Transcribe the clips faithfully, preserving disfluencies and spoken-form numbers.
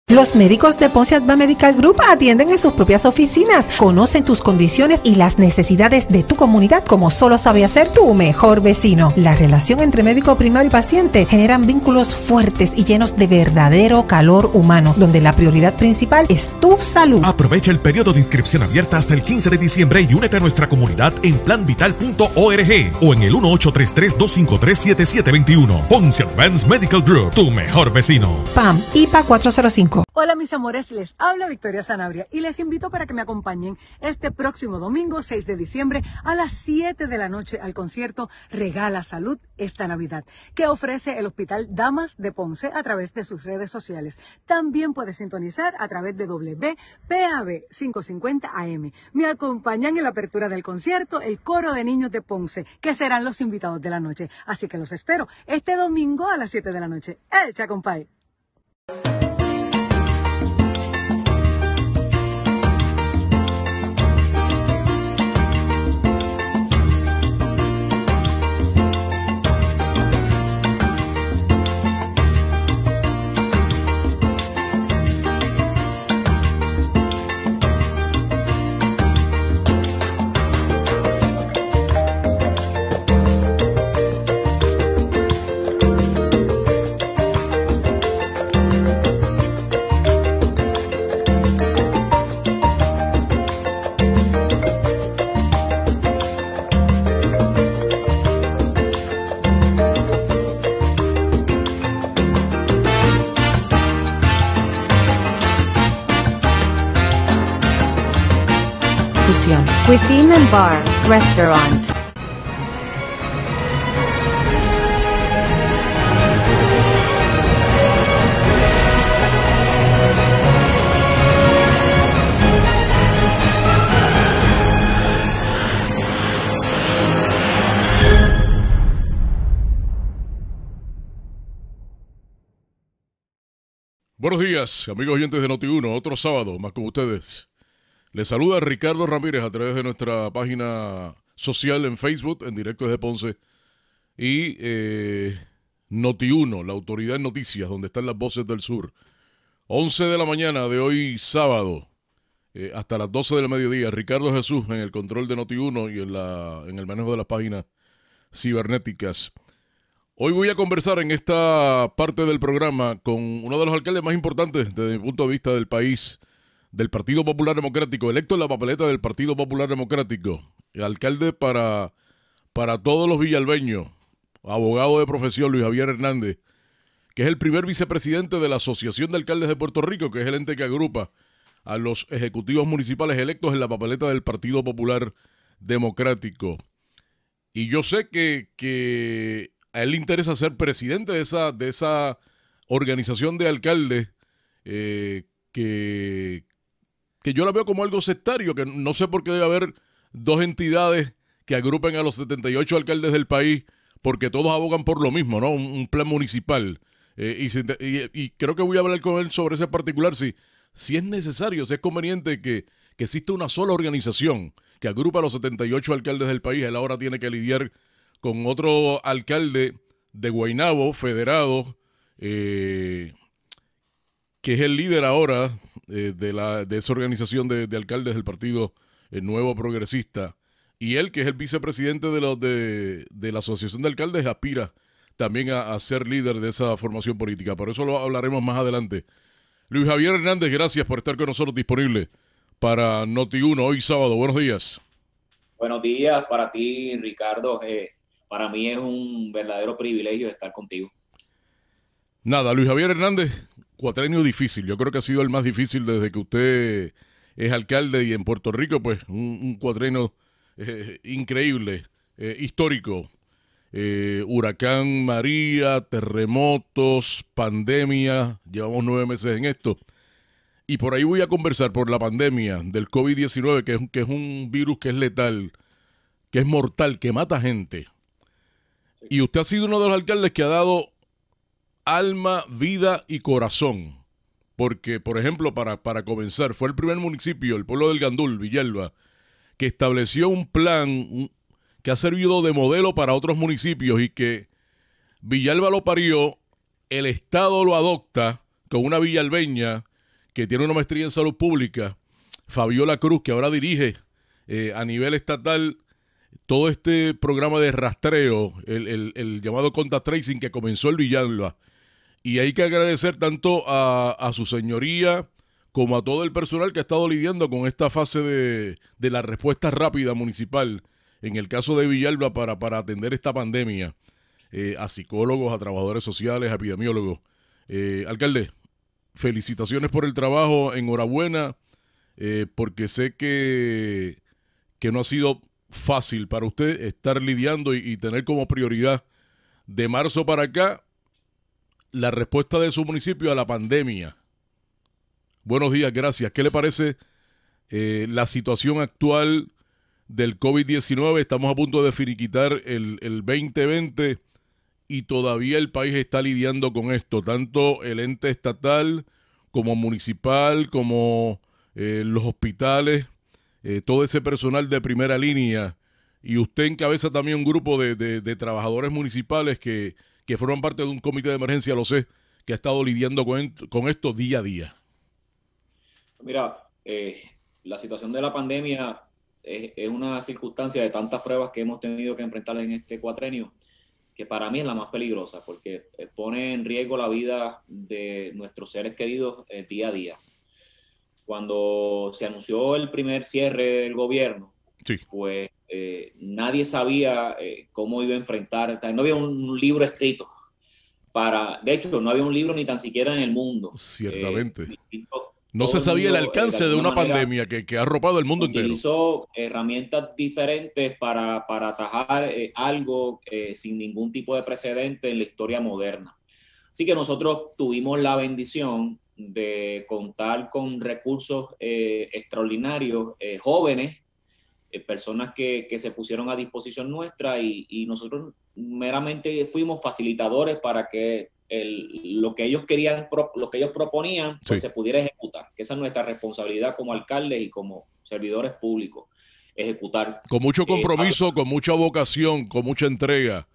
Los médicos de Ponce Advanced Medical Group atienden en sus propias oficinas, conocen tus condiciones y las necesidades de tu comunidad como solo sabe hacer tu mejor vecino. La relación entre médico primario y paciente generan vínculos fuertes y llenos de verdadero calor humano, donde la prioridad principal es tu salud. Aprovecha el periodo de inscripción abierta hasta el quince de diciembre y únete a nuestra comunidad en plan vital punto org o en el uno ocho tres tres, dos cinco tres, siete siete dos uno. Ponce Advanced Medical Group, tu mejor vecino. P A M, I P A cuatro cero cinco. Hola mis amores, les habla Victoria Sanabria y les invito para que me acompañen este próximo domingo seis de diciembre a las siete de la noche al concierto Regala Salud esta Navidad, que ofrece el Hospital Damas de Ponce a través de sus redes sociales. También puedes sintonizar a través de W P A B quinientos cincuenta A M. Me acompañan en la apertura del concierto el coro de niños de Ponce, que serán los invitados de la noche. Así que los espero este domingo a las siete de la noche. ¡Echa, compay! Cuisine and Bar, Restaurant. Buenos días, amigos oyentes de Noti uno, otro sábado más con ustedes. Les saluda Ricardo Ramírez a través de nuestra página social en Facebook, en directo desde Ponce, y eh, Noti uno, la autoridad en noticias, donde están las voces del sur. once de la mañana de hoy sábado, eh, hasta las doce del mediodía, Ricardo Jesús en el control de Noti uno y en, la, en el manejo de las páginas cibernéticas. Hoy voy a conversar en esta parte del programa con uno de los alcaldes más importantes desde mi punto de vista del país, del Partido Popular Democrático, electo en la papeleta del Partido Popular Democrático, el alcalde para, para todos los villalbeños, abogado de profesión Luis Javier Hernández, que es el primer vicepresidente de la Asociación de Alcaldes de Puerto Rico, que es el ente que agrupa a los ejecutivos municipales electos en la papeleta del Partido Popular Democrático. Y yo sé que, que a él le interesa ser presidente de esa, de esa organización de alcaldes eh, que... que yo la veo como algo sectario, que no sé por qué debe haber dos entidades que agrupen a los setenta y ocho alcaldes del país, porque todos abogan por lo mismo, ¿no? Un, un plan municipal. Eh, y, y, y creo que voy a hablar con él sobre ese particular, si, si es necesario, si es conveniente que, que exista una sola organización que agrupa a los setenta y ocho alcaldes del país. Él ahora tiene que lidiar con otro alcalde de Guaynabo, federado, eh, que es el líder ahora eh, de, la, de esa organización de, de alcaldes del Partido eh, Nuevo Progresista. Y él, que es el vicepresidente de, los de, de la Asociación de Alcaldes, aspira también a, a ser líder de esa formación política. Por eso lo hablaremos más adelante. Luis Javier Hernández, gracias por estar con nosotros disponible para Noti uno hoy sábado. Buenos días. Buenos días para ti, Ricardo. Eh, para mí es un verdadero privilegio estar contigo. Nada, Luis Javier Hernández, cuatrenio difícil. Yo creo que ha sido el más difícil desde que usted es alcalde, y en Puerto Rico, pues, un, un cuatrenio eh, increíble, eh, histórico. Eh, huracán María, terremotos, pandemia, llevamos nueve meses en esto. Y por ahí voy a conversar por la pandemia del COVID diecinueve, que es, que es un virus que es letal, que es mortal, que mata gente. Y usted ha sido uno de los alcaldes que ha dado alma, vida y corazón. Porque, por ejemplo, para, para comenzar, fue el primer municipio, el pueblo del Gandul, Villalba, que estableció un plan un, que ha servido de modelo para otros municipios, y que Villalba lo parió, el Estado lo adopta con una villalbeña que tiene una maestría en salud pública, Fabiola Cruz, que ahora dirige eh, a nivel estatal todo este programa de rastreo, el, el, el llamado contact tracing que comenzó el Villalba. Y hay que agradecer tanto a, a su señoría como a todo el personal que ha estado lidiando con esta fase de, de la respuesta rápida municipal, en el caso de Villalba, para, para atender esta pandemia, eh, a psicólogos, a trabajadores sociales, a epidemiólogos. Eh, alcalde, felicitaciones por el trabajo, enhorabuena, eh, porque sé que, que no ha sido fácil para usted estar lidiando y, y tener como prioridad de marzo para acá la respuesta de su municipio a la pandemia. Buenos días, gracias. ¿Qué le parece eh, la situación actual del COVID diecinueve? Estamos a punto de finiquitar el, el veinte veinte y todavía el país está lidiando con esto, tanto el ente estatal como municipal, como eh, los hospitales, eh, todo ese personal de primera línea. Y usted encabeza también un grupo de, de, de trabajadores municipales que, que forman parte de un comité de emergencia, lo sé, que ha estado lidiando con, con esto día a día. Mira, eh, la situación de la pandemia es, es una circunstancia de tantas pruebas que hemos tenido que enfrentar en este cuatrenio, que para mí es la más peligrosa, porque pone en riesgo la vida de nuestros seres queridos eh, día a día. Cuando se anunció el primer cierre del gobierno, sí. pues eh, nadie sabía eh, cómo iba a enfrentar, o sea, no había un libro escrito para, de hecho, no había un libro ni tan siquiera en el mundo. Ciertamente. Eh, distinto, No se sabía el alcance eh, de, de una pandemia que, que ha arropado el mundo utilizó entero. Utilizó herramientas diferentes para, para atajar eh, algo eh, sin ningún tipo de precedente en la historia moderna. Así que nosotros tuvimos la bendición de contar con recursos eh, extraordinarios, eh, jóvenes, eh, personas que, que se pusieron a disposición nuestra y, y nosotros meramente fuimos facilitadores para que El, lo que ellos querían, lo que ellos proponían, pues sí. se pudiera ejecutar, que esa es nuestra responsabilidad como alcaldes y como servidores públicos, ejecutar. Con mucho compromiso, eh, con mucha vocación, con mucha entrega.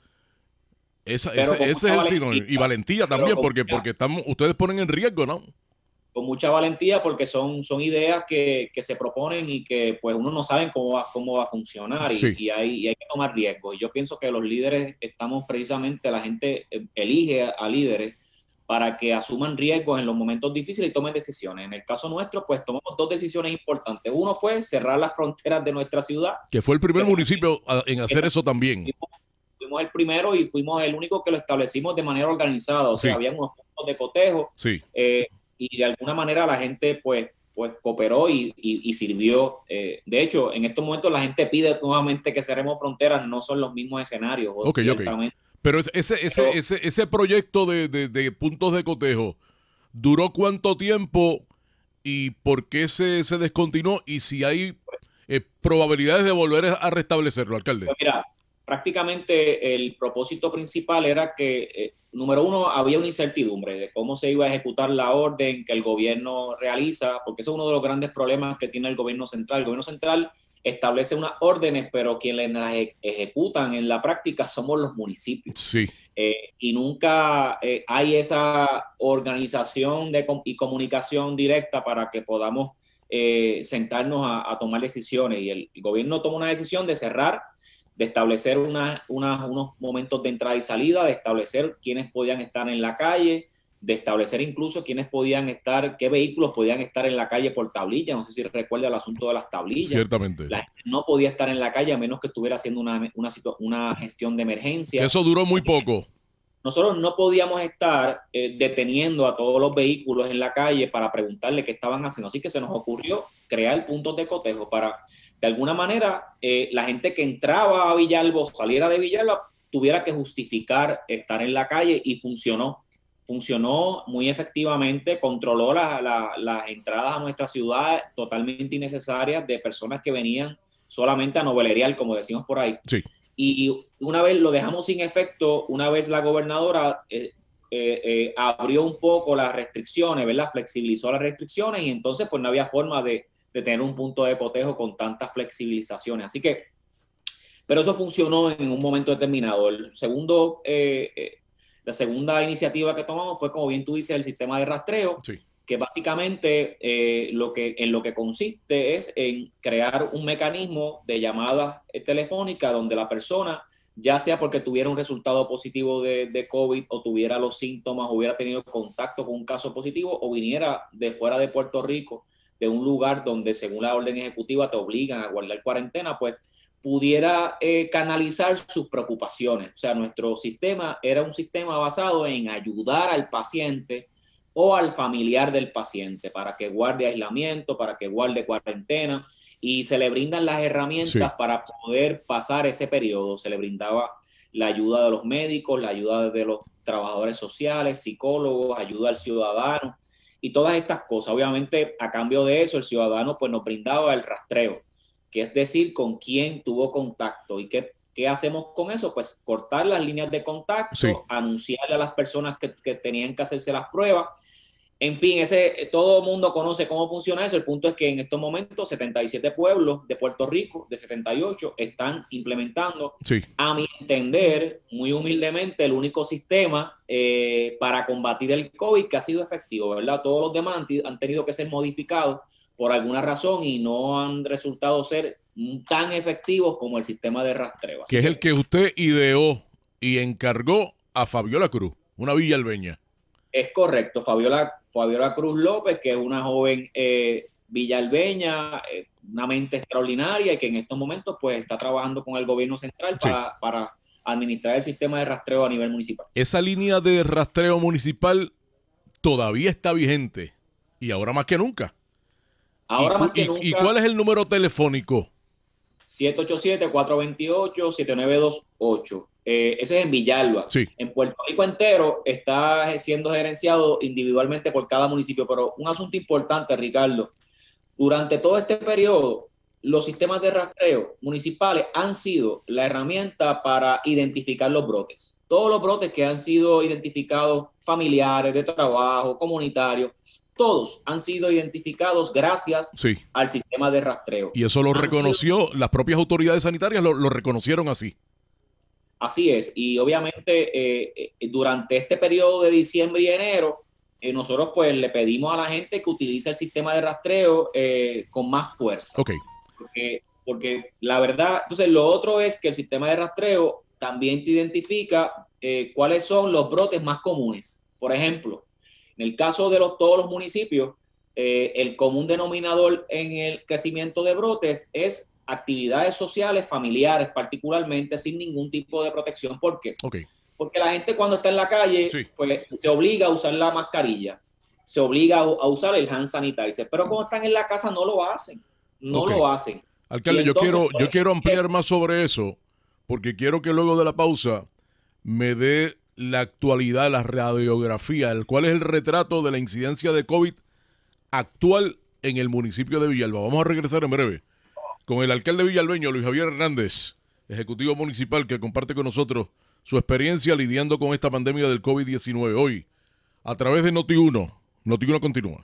Esa, ese ese es el sinónimo. Y valentía también, con, porque, porque estamos, ustedes ponen en riesgo, ¿no? Con mucha valentía, porque son, son ideas que, que se proponen y que pues uno no sabe cómo va, cómo va a funcionar y, sí. y, hay, y hay que tomar riesgos. Y yo pienso que los líderes estamos precisamente, la gente elige a, a líderes para que asuman riesgos en los momentos difíciles y tomen decisiones. En el caso nuestro, pues tomamos dos decisiones importantes. Uno fue cerrar las fronteras de nuestra ciudad. Que fue el primer municipio en hacer eso también. Fuimos, fuimos el primero y fuimos el único que lo establecimos de manera organizada. O sea, sí. había unos puntos de cotejo. Sí. Eh, y de alguna manera la gente pues, pues cooperó y, y, y sirvió. Eh, de hecho, en estos momentos la gente pide nuevamente que cerremos fronteras, no son los mismos escenarios. Okay, okay. Pero ese, ese, Pero ese, ese, ese proyecto de, de, de puntos de cotejo, ¿duró cuánto tiempo y por qué se, se descontinuó? Y si hay eh, probabilidades de volver a restablecerlo, alcalde. Pues mira, prácticamente el propósito principal era que, eh, número uno, había una incertidumbre de cómo se iba a ejecutar la orden que el gobierno realiza, porque eso es uno de los grandes problemas que tiene el gobierno central. El gobierno central establece unas órdenes, pero quienes las ejecutan en la práctica somos los municipios. Sí. Eh, y nunca eh, hay esa organización de, y comunicación directa para que podamos eh, sentarnos a, a tomar decisiones. Y el, el gobierno toma una decisión de cerrar, de establecer una, una, unos momentos de entrada y salida, de establecer quiénes podían estar en la calle, de establecer incluso quiénes podían estar, qué vehículos podían estar en la calle por tablilla. No sé si recuerda el asunto de las tablillas. Ciertamente. La gente no podía estar en la calle a menos que estuviera haciendo una, una, una gestión de emergencia. Eso duró muy poco. Nosotros no podíamos estar eh, deteniendo a todos los vehículos en la calle para preguntarle qué estaban haciendo. Así que se nos ocurrió crear puntos de cotejo para, de alguna manera, eh, la gente que entraba a Villalba o saliera de Villalba tuviera que justificar estar en la calle, y funcionó. Funcionó muy efectivamente, controló la, la, las entradas a nuestra ciudad totalmente innecesarias de personas que venían solamente a novelerear, como decimos por ahí. Sí. Y una vez lo dejamos sin efecto, una vez la gobernadora eh, eh, eh, abrió un poco las restricciones, ¿verdad? Flexibilizó las restricciones, y entonces pues no había forma de, de tener un punto de cotejo con tantas flexibilizaciones. Así que, pero eso funcionó en un momento determinado. El segundo, eh, eh, la segunda iniciativa que tomamos fue, como bien tú dices, el sistema de rastreo. Sí. que básicamente eh, lo que, en lo que consiste es en crear un mecanismo de llamada telefónica donde la persona, ya sea porque tuviera un resultado positivo de, de COVID o tuviera los síntomas, o hubiera tenido contacto con un caso positivo o viniera de fuera de Puerto Rico, de un lugar donde según la orden ejecutiva te obligan a guardar cuarentena, pues pudiera eh, canalizar sus preocupaciones. O sea, nuestro sistema era un sistema basado en ayudar al paciente o al familiar del paciente para que guarde aislamiento, para que guarde cuarentena, y se le brindan las herramientas Sí. para poder pasar ese periodo. Se le brindaba la ayuda de los médicos, la ayuda de los trabajadores sociales, psicólogos, ayuda al ciudadano y todas estas cosas. Obviamente, a cambio de eso, el ciudadano pues nos brindaba el rastreo, que es decir, con quién tuvo contacto. ¿Y qué, qué hacemos con eso? Pues cortar las líneas de contacto, Sí. anunciarle a las personas que, que tenían que hacerse las pruebas. En fin, ese, todo el mundo conoce cómo funciona eso. El punto es que en estos momentos setenta y siete pueblos de Puerto Rico, de setenta y ocho, están implementando, Sí. a mi entender, muy humildemente, el único sistema eh, para combatir el COVID que ha sido efectivo, ¿verdad? Todos los demás han, han tenido que ser modificados por alguna razón y no han resultado ser tan efectivos como el sistema de rastreo. Así Que es que, el que usted ideó y encargó a Fabiola Cruz, una villalbeña. es correcto, Fabiola, Fabiola Cruz López, que es una joven eh, villalbeña, eh, una mente extraordinaria y que en estos momentos pues está trabajando con el gobierno central Sí. para, para administrar el sistema de rastreo a nivel municipal. Esa línea de rastreo municipal todavía está vigente y ahora más que nunca. Ahora ¿Y, más que y, nunca, ¿Y cuál es el número telefónico? siete ocho siete, cuatro dos ocho, siete nueve dos ocho. Eh, ese es en Villalba. Sí. En Puerto Rico entero está siendo gerenciado individualmente por cada municipio, pero un asunto importante, Ricardo, durante todo este periodo, los sistemas de rastreo municipales han sido la herramienta para identificar los brotes. Todos los brotes que han sido identificados, familiares, de trabajo, comunitarios, todos han sido identificados gracias Sí. al sistema de rastreo. Y eso lo Han reconoció, sido, las propias autoridades sanitarias lo, lo reconocieron así. así es, y obviamente eh, eh, durante este periodo de diciembre y enero, eh, nosotros pues le pedimos a la gente que utilice el sistema de rastreo eh, con más fuerza. Ok. Porque, porque la verdad, entonces lo otro es que el sistema de rastreo también te identifica eh, cuáles son los brotes más comunes. Por ejemplo, en el caso de los, todos los municipios, eh, el común denominador en el crecimiento de brotes es actividades sociales, familiares particularmente, sin ningún tipo de protección. ¿Por qué? Ok. Porque la gente cuando está en la calle, Sí. pues se obliga a usar la mascarilla, se obliga a, a usar el hand sanitizer, pero cuando están en la casa no lo hacen, no Ok. lo hacen. Alcalde, Y yo entonces, quiero, pues, yo quiero ampliar más sobre eso, porque quiero que luego de la pausa me dé la actualidad, la radiografía, el cuál es el retrato de la incidencia de COVID actual en el municipio de Villalba. Vamos a regresar en breve con el alcalde villalbeño, Luis Javier Hernández, ejecutivo municipal, que comparte con nosotros su experiencia lidiando con esta pandemia del COVID diecinueve hoy, a través de Noti uno. Noti uno continúa.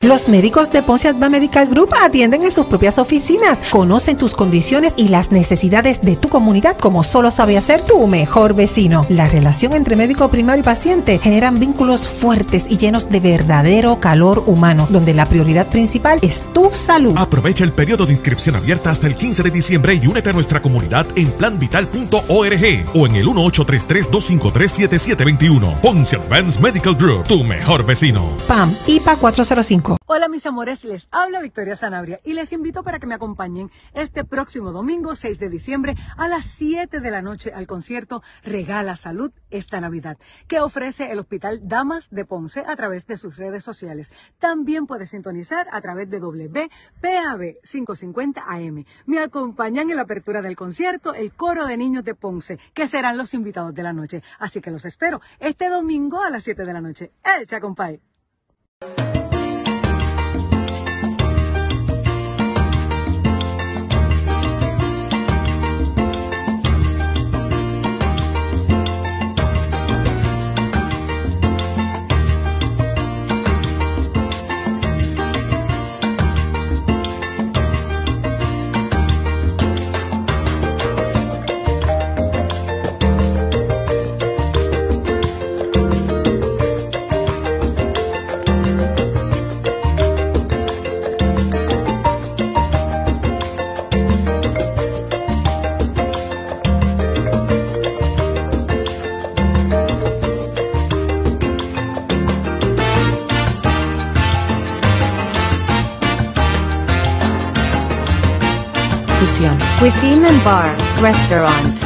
Los médicos de Ponce Advanced Medical Group atienden en sus propias oficinas, conocen tus condiciones y las necesidades de tu comunidad como solo sabe hacer tu mejor vecino. La relación entre médico primario y paciente generan vínculos fuertes y llenos de verdadero calor humano, donde la prioridad principal es tu salud. Aprovecha el periodo de inscripción abierta hasta el quince de diciembre y únete a nuestra comunidad en plan vital punto org o en el uno ocho tres tres, dos cinco tres, siete siete dos uno. Ponce Advanced Medical Group, tu mejor vecino. P A M I P A cuatro cero cinco. Hola mis amores, les habla Victoria Sanabria y les invito para que me acompañen este próximo domingo seis de diciembre a las siete de la noche al concierto Regala Salud esta Navidad, que ofrece el Hospital Damas de Ponce a través de sus redes sociales. También puedes sintonizar a través de W P A B quinientos cincuenta A M. Me acompañan en la apertura del concierto el coro de niños de Ponce, que serán los invitados de la noche. Así que los espero este domingo a las siete de la noche. ¡Echa, compay! Cuisine and Bar, Restaurant.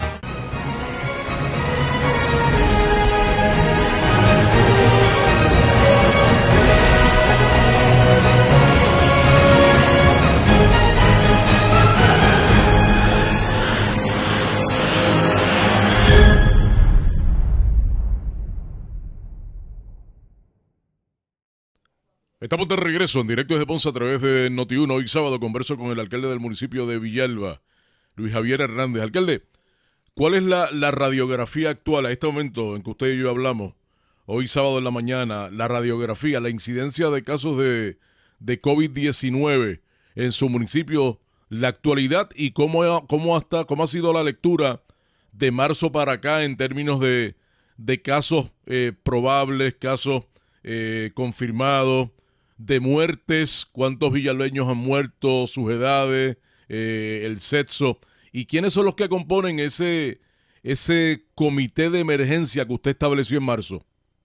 Estamos de regreso en directo desde Ponce a través de Noti uno. Hoy sábado converso con el alcalde del municipio de Villalba, Luis Javier Hernández. Alcalde, ¿cuál es la, la radiografía actual a este momento en que usted y yo hablamos? Hoy sábado en la mañana, la radiografía, la incidencia de casos de, de COVID diecinueve en su municipio, la actualidad y cómo, cómo, hasta, cómo ha sido la lectura de marzo para acá en términos de, de casos eh, probables, casos eh, confirmados, de muertes, cuántos villalbeños han muerto, sus edades, eh, el sexo, y quiénes son los que componen ese, ese comité de emergencia que usted estableció en marzo.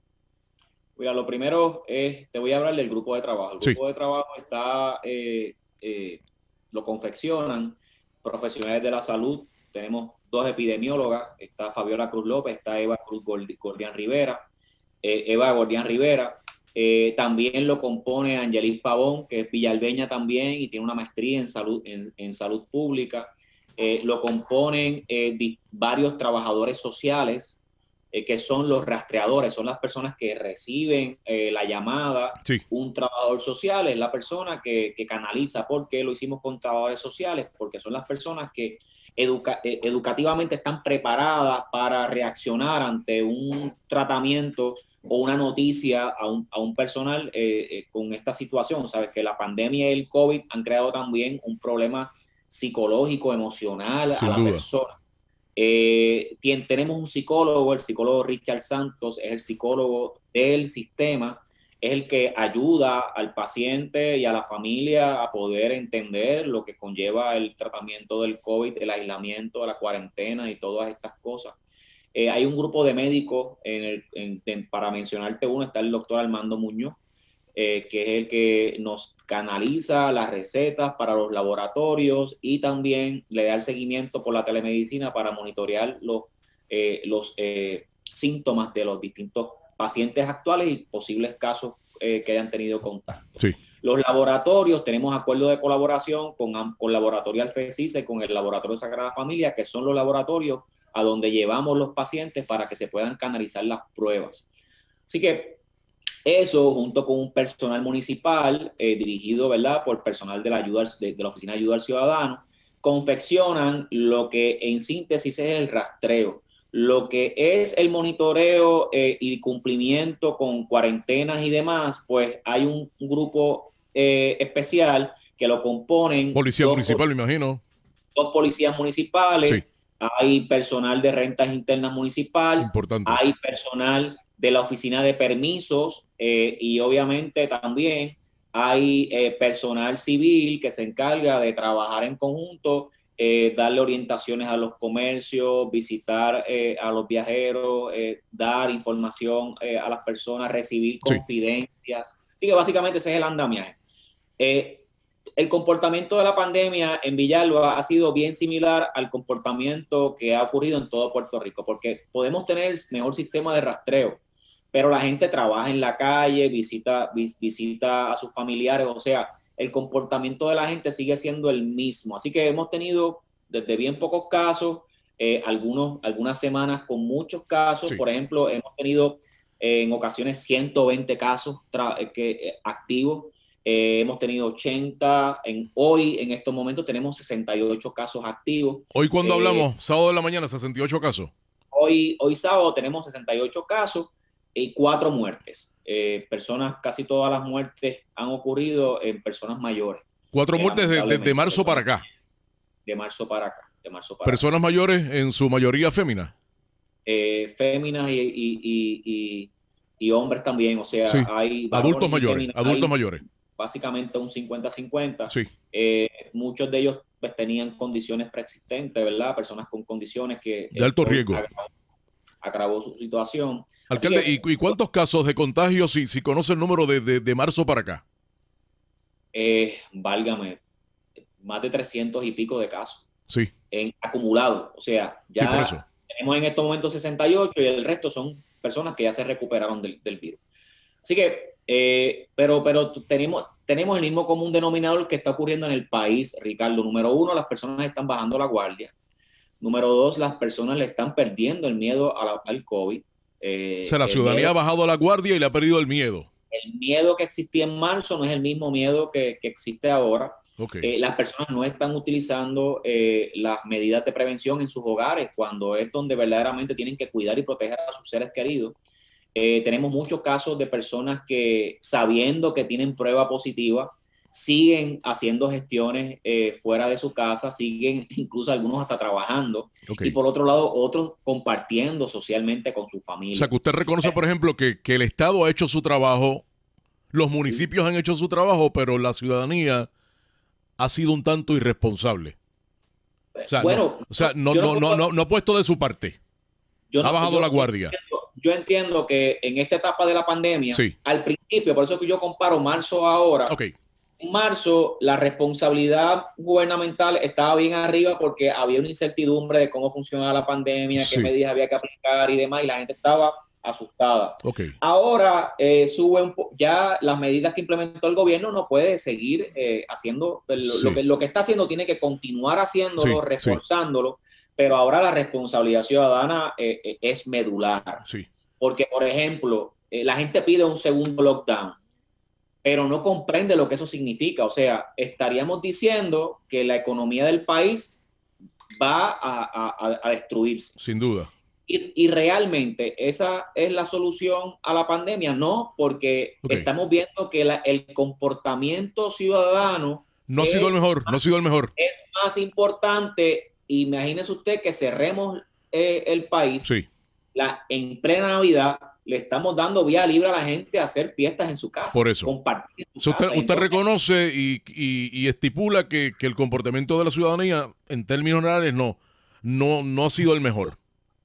Mira, lo primero es, te voy a hablar del grupo de trabajo. El Sí. grupo de trabajo está, eh, eh, lo confeccionan profesionales de la salud. Tenemos dos epidemiólogas, está Fabiola Cruz López, está Eva Cruz Gordián Rivera, eh, Eva Gordián Rivera. Eh, también lo compone Angelis Pavón, que es villalbeña también y tiene una maestría en salud, en, en salud pública. Eh, lo componen eh, di, varios trabajadores sociales, eh, que son los rastreadores, son las personas que reciben eh, la llamada. Sí. Un trabajador social es la persona que, que canaliza. ¿Por qué lo hicimos con trabajadores sociales? Porque son las personas que educa, eh, educativamente están preparadas para reaccionar ante un tratamiento o una noticia a un, a un personal eh, eh, con esta situación. Sabes que la pandemia y el COVID han creado también un problema psicológico, emocional Sin a la duda. persona. Eh, tien, tenemos un psicólogo, el psicólogo Richard Santos, es el psicólogo del sistema, es el que ayuda al paciente y a la familia a poder entender lo que conlleva el tratamiento del COVID, el aislamiento, la cuarentena y todas estas cosas. Eh, hay un grupo de médicos, en el, en, en, para mencionarte uno, está el doctor Armando Muñoz, eh, que es el que nos canaliza las recetas para los laboratorios y también le da el seguimiento por la telemedicina para monitorear los, eh, los eh, síntomas de los distintos pacientes actuales y posibles casos eh, que hayan tenido contacto. Sí. Los laboratorios, tenemos acuerdos de colaboración con, con Laboratorio Alfecisa y con el Laboratorio Sagrada Familia, que son los laboratorios a donde llevamos los pacientes para que se puedan canalizar las pruebas. Así que eso, junto con un personal municipal eh, dirigido, ¿verdad?, por personal de la, ayuda, de, de la Oficina de Ayuda al Ciudadano, confeccionan lo que en síntesis es el rastreo. Lo que es el monitoreo eh, y cumplimiento con cuarentenas y demás, pues hay un, un grupo eh, especial que lo componen... Policía municipal, me imagino. Dos policías municipales, sí. Hay personal de rentas internas municipal, importante. Hay personal de la oficina de permisos eh, y obviamente también hay eh, personal civil que se encarga de trabajar en conjunto, eh, darle orientaciones a los comercios, visitar eh, a los viajeros, eh, dar información eh, a las personas, recibir confidencias. Sí. Así que básicamente ese es el andamiaje. Eh, El comportamiento de la pandemia en Villalba ha sido bien similar al comportamiento que ha ocurrido en todo Puerto Rico, porque podemos tener el mejor sistema de rastreo, pero la gente trabaja en la calle, visita, vis, visita a sus familiares, o sea, el comportamiento de la gente sigue siendo el mismo. Así que hemos tenido desde bien pocos casos, eh, algunos, algunas semanas con muchos casos. Sí. Por ejemplo, hemos tenido eh, en ocasiones ciento veinte casos que, eh, activos. Eh, hemos tenido ochenta, en, hoy en estos momentos tenemos sesenta y ocho casos activos. Hoy cuando eh, hablamos, sábado de la mañana, sesenta y ocho casos. Hoy, hoy sábado tenemos sesenta y ocho casos y cuatro muertes. Eh, personas, casi todas las muertes han ocurrido en personas mayores. Cuatro muertes de, de, de marzo para acá. De marzo para acá. De marzo para personas acá. mayores, en su mayoría féminas. Eh, féminas y, y, y, y, y hombres también, o sea, sí. hay... Adultos mayores, féminas, adultos hay, mayores. Básicamente un cincuenta cincuenta. Sí. Eh, muchos de ellos pues, tenían condiciones preexistentes, ¿verdad? Personas con condiciones que... De alto riesgo. Agravó, agravó su situación. Alcalde, que, ¿y, ¿y cuántos casos de contagio, si, si conoce el número de, de, de marzo para acá? Eh, válgame, más de trescientos y pico de casos. Sí. En acumulado. O sea, ya sí, por eso. Tenemos en estos momentos sesenta y ocho y el resto son personas que ya se recuperaron del, del virus. Así que... Eh, pero pero tenemos, tenemos el mismo común denominador que está ocurriendo en el país, Ricardo. Número uno, las personas están bajando la guardia. Número dos, las personas le están perdiendo el miedo a la, al COVID. Eh, o sea, la ciudadanía miedo, ha bajado la guardia y le ha perdido el miedo. El miedo que existía en marzo no es el mismo miedo que, que existe ahora. Okay. Eh, las personas no están utilizando eh, las medidas de prevención en sus hogares cuando es donde verdaderamente tienen que cuidar y proteger a sus seres queridos. Eh, tenemos muchos casos de personas que, sabiendo que tienen prueba positiva, siguen haciendo gestiones eh, fuera de su casa, siguen incluso algunos hasta trabajando. Okay. Y por otro lado, otros compartiendo socialmente con su familia. O sea, que usted reconoce, por ejemplo, que, que el Estado ha hecho su trabajo, los municipios sí. han hecho su trabajo, pero la ciudadanía ha sido un tanto irresponsable. O sea, bueno, no, o sea, no, no, no, no, no ha puesto de su parte. Yo ha no, bajado yo, la guardia. Yo entiendo que en esta etapa de la pandemia, sí. al principio, por eso que yo comparo marzo a ahora, okay. en marzo la responsabilidad gubernamental estaba bien arriba porque había una incertidumbre de cómo funcionaba la pandemia, sí. qué medidas había que aplicar y demás, y la gente estaba asustada. Okay. Ahora eh, sube un po ya las medidas que implementó el gobierno no puede seguir eh, haciendo, lo, sí. lo, que, lo que está haciendo tiene que continuar haciéndolo, sí. reforzándolo, sí. pero ahora la responsabilidad ciudadana eh, eh, es medular. Sí. Porque, por ejemplo, eh, la gente pide un segundo lockdown, pero no comprende lo que eso significa. O sea, estaríamos diciendo que la economía del país va a, a, a destruirse. Sin duda. Y, y realmente esa es la solución a la pandemia, no, porque okay. estamos viendo que la, el comportamiento ciudadano no ha sido el mejor, más, no ha sido el mejor. Es más importante. Imagínese usted que cerremos eh, el país. Sí. La, en plena Navidad le estamos dando vía libre a la gente a hacer fiestas en su casa. Por eso. Compartir en su casa. Usted, usted reconoce y, y, y estipula que, que el comportamiento de la ciudadanía en términos generales no, no, no ha sido el mejor.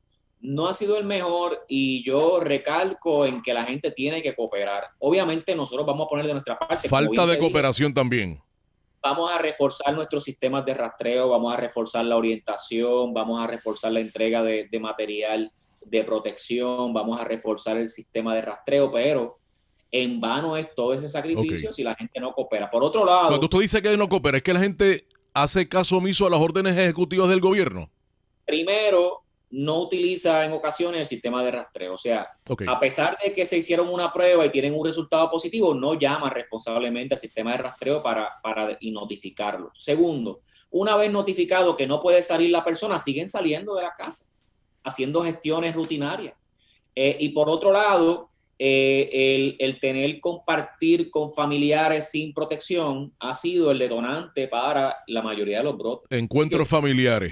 No ha sido el mejor y yo recalco en que la gente tiene que cooperar. Obviamente nosotros vamos a poner de nuestra parte. Falta de cooperación también. Vamos a reforzar nuestros sistemas de rastreo, vamos a reforzar la orientación, vamos a reforzar la entrega de, de material de protección, vamos a reforzar el sistema de rastreo, pero en vano es todo ese sacrificio okay. si la gente no coopera. Por otro lado... Cuando usted dice que no coopera, ¿es que la gente hace caso omiso a las órdenes ejecutivas del gobierno? Primero, no utiliza en ocasiones el sistema de rastreo. O sea, okay. a pesar de que se hicieron una prueba y tienen un resultado positivo, no llama responsablemente al sistema de rastreo para, para y notificarlo. Segundo, una vez notificado que no puede salir la persona, siguen saliendo de la casa, haciendo gestiones rutinarias. Eh, y por otro lado, eh, el, el tener compartir con familiares sin protección ha sido el detonante para la mayoría de los brotes. Encuentros Sí. familiares.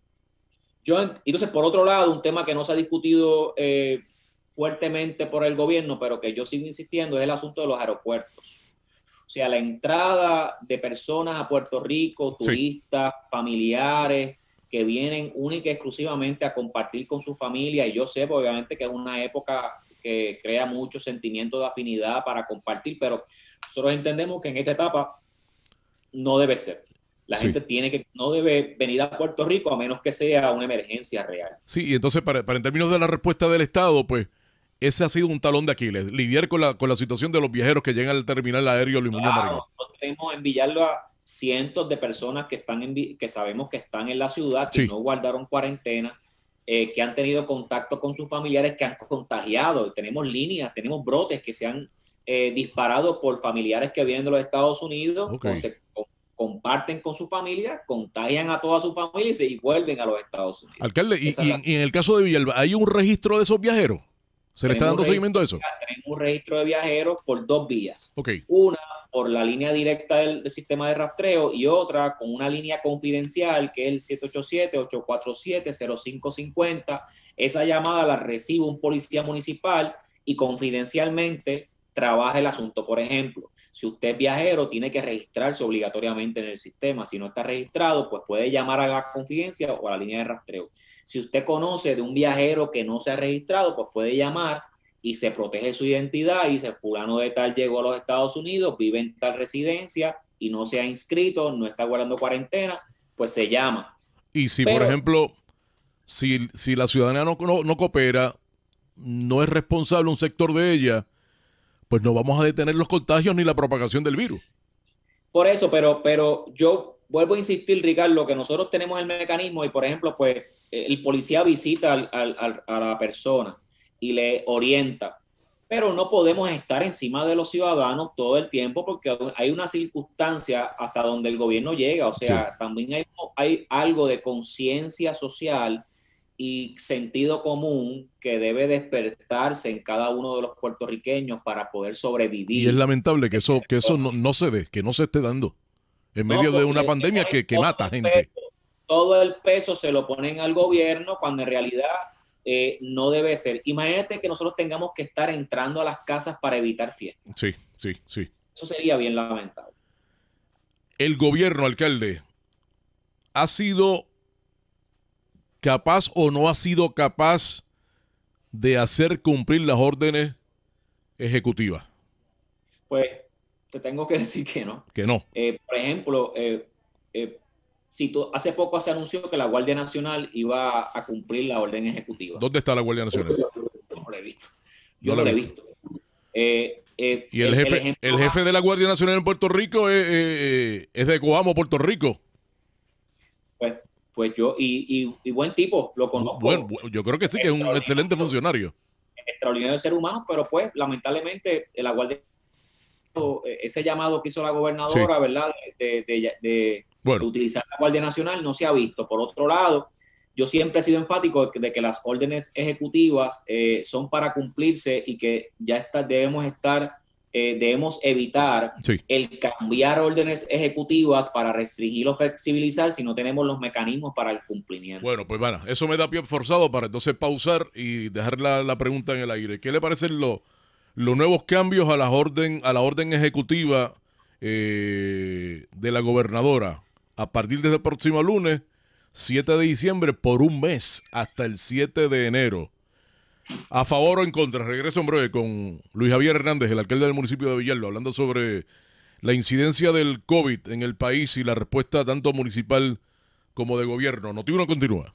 Yo, entonces, por otro lado, un tema que no se ha discutido eh, fuertemente por el gobierno, pero que yo sigo insistiendo, es el asunto de los aeropuertos. O sea, la entrada de personas a Puerto Rico, turistas, sí. familiares, que vienen única y exclusivamente a compartir con su familia. Y yo sé, pues, obviamente, que es una época que crea mucho sentimiento de afinidad para compartir, pero nosotros entendemos que en esta etapa no debe ser. La sí. gente tiene que, no debe venir a Puerto Rico a menos que sea una emergencia real. Sí, y entonces, para, para en términos de la respuesta del Estado, pues, ese ha sido un talón de Aquiles, lidiar con la, con la situación de los viajeros que llegan al terminal aéreo Luis Muñoz Marín. Nosotros tenemos enviarlo a cientos de personas que, están en, que sabemos que están en la ciudad, que sí. no guardaron cuarentena, eh, que han tenido contacto con sus familiares, que han contagiado. Tenemos líneas, tenemos brotes que se han eh, disparado por familiares que vienen de los Estados Unidos, okay. con, se, con, comparten con su familia, contagian a toda su familia y se y vuelven a los Estados Unidos. Alcalde, y, y, en, y en el caso de Villalba, ¿hay un registro de esos viajeros? ¿Se le está dando seguimiento a eso? Tenemos un registro de viajeros por dos vías. Okay. Una por la línea directa del, del sistema de rastreo y otra con una línea confidencial que es el siete ocho siete, ocho cuatro siete, cero cinco cinco cero. Esa llamada la recibe un policía municipal y confidencialmente trabaja el asunto. Por ejemplo, si usted es viajero, tiene que registrarse obligatoriamente en el sistema. Si no está registrado, pues puede llamar a la confidencia o a la línea de rastreo. Si usted conoce de un viajero que no se ha registrado, pues puede llamar y se protege su identidad y dice, fulano de tal llegó a los Estados Unidos, vive en tal residencia y no se ha inscrito, no está guardando cuarentena, pues se llama. Y si, Pero, por ejemplo, si, si la ciudadanía no, no, no coopera, no es responsable un sector de ella, pues no vamos a detener los contagios ni la propagación del virus. Por eso, pero, pero yo vuelvo a insistir, Ricardo, que nosotros tenemos el mecanismo y, por ejemplo, pues el policía visita al, al, a la persona y le orienta, pero no podemos estar encima de los ciudadanos todo el tiempo porque hay una circunstancia hasta donde el gobierno llega, o sea, sí. también hay, hay algo de conciencia social y sentido común que debe despertarse en cada uno de los puertorriqueños para poder sobrevivir. Y es lamentable que eso, que eso no, no se dé, que no se esté dando en medio no, de una pandemia que, que mata gente. Peso, todo el peso se lo ponen al gobierno cuando en realidad eh, no debe ser. Imagínate que nosotros tengamos que estar entrando a las casas para evitar fiestas. Sí, sí, sí. Eso sería bien lamentable. El gobierno, alcalde, ha sido capaz o no ha sido capaz de hacer cumplir las órdenes ejecutivas. Pues te tengo que decir que no. Que no. Eh, por ejemplo, eh, eh, si tú, hace poco se anunció que la Guardia Nacional iba a cumplir la orden ejecutiva. ¿Dónde está la Guardia Nacional? Yo, yo, yo no la he visto. Yo no, no la he visto. visto. Eh, eh, y el, el jefe, el, ejemplo, el jefe de la Guardia Nacional en Puerto Rico es, eh, es de Coamo, Puerto Rico. Pues, pues yo, y, y, y buen tipo, lo conozco. Bueno, yo creo que sí, que es un excelente funcionario. Extraordinario ser humano, pero pues lamentablemente la Guardia, ese llamado que hizo la gobernadora, sí. ¿verdad? De, de, de, bueno. de utilizar la Guardia Nacional no se ha visto. Por otro lado, yo siempre he sido enfático de que, de que las órdenes ejecutivas eh, son para cumplirse y que ya está, debemos estar, eh, debemos evitar sí. el cambiar órdenes ejecutivas para restringir o flexibilizar si no tenemos los mecanismos para el cumplimiento. Bueno, pues bueno, eso me da pie forzado para entonces pausar y dejar la, la pregunta en el aire. ¿Qué le parecen los los nuevos cambios a la orden, a la orden ejecutiva eh, de la gobernadora a partir del próximo lunes, siete de diciembre, por un mes hasta el siete de enero? ¿A favor o en contra? Regreso en breve con Luis Javier Hernández, el alcalde del municipio de Villalba, hablando sobre la incidencia del COVID en el país y la respuesta tanto municipal como de gobierno. Noti uno continúa.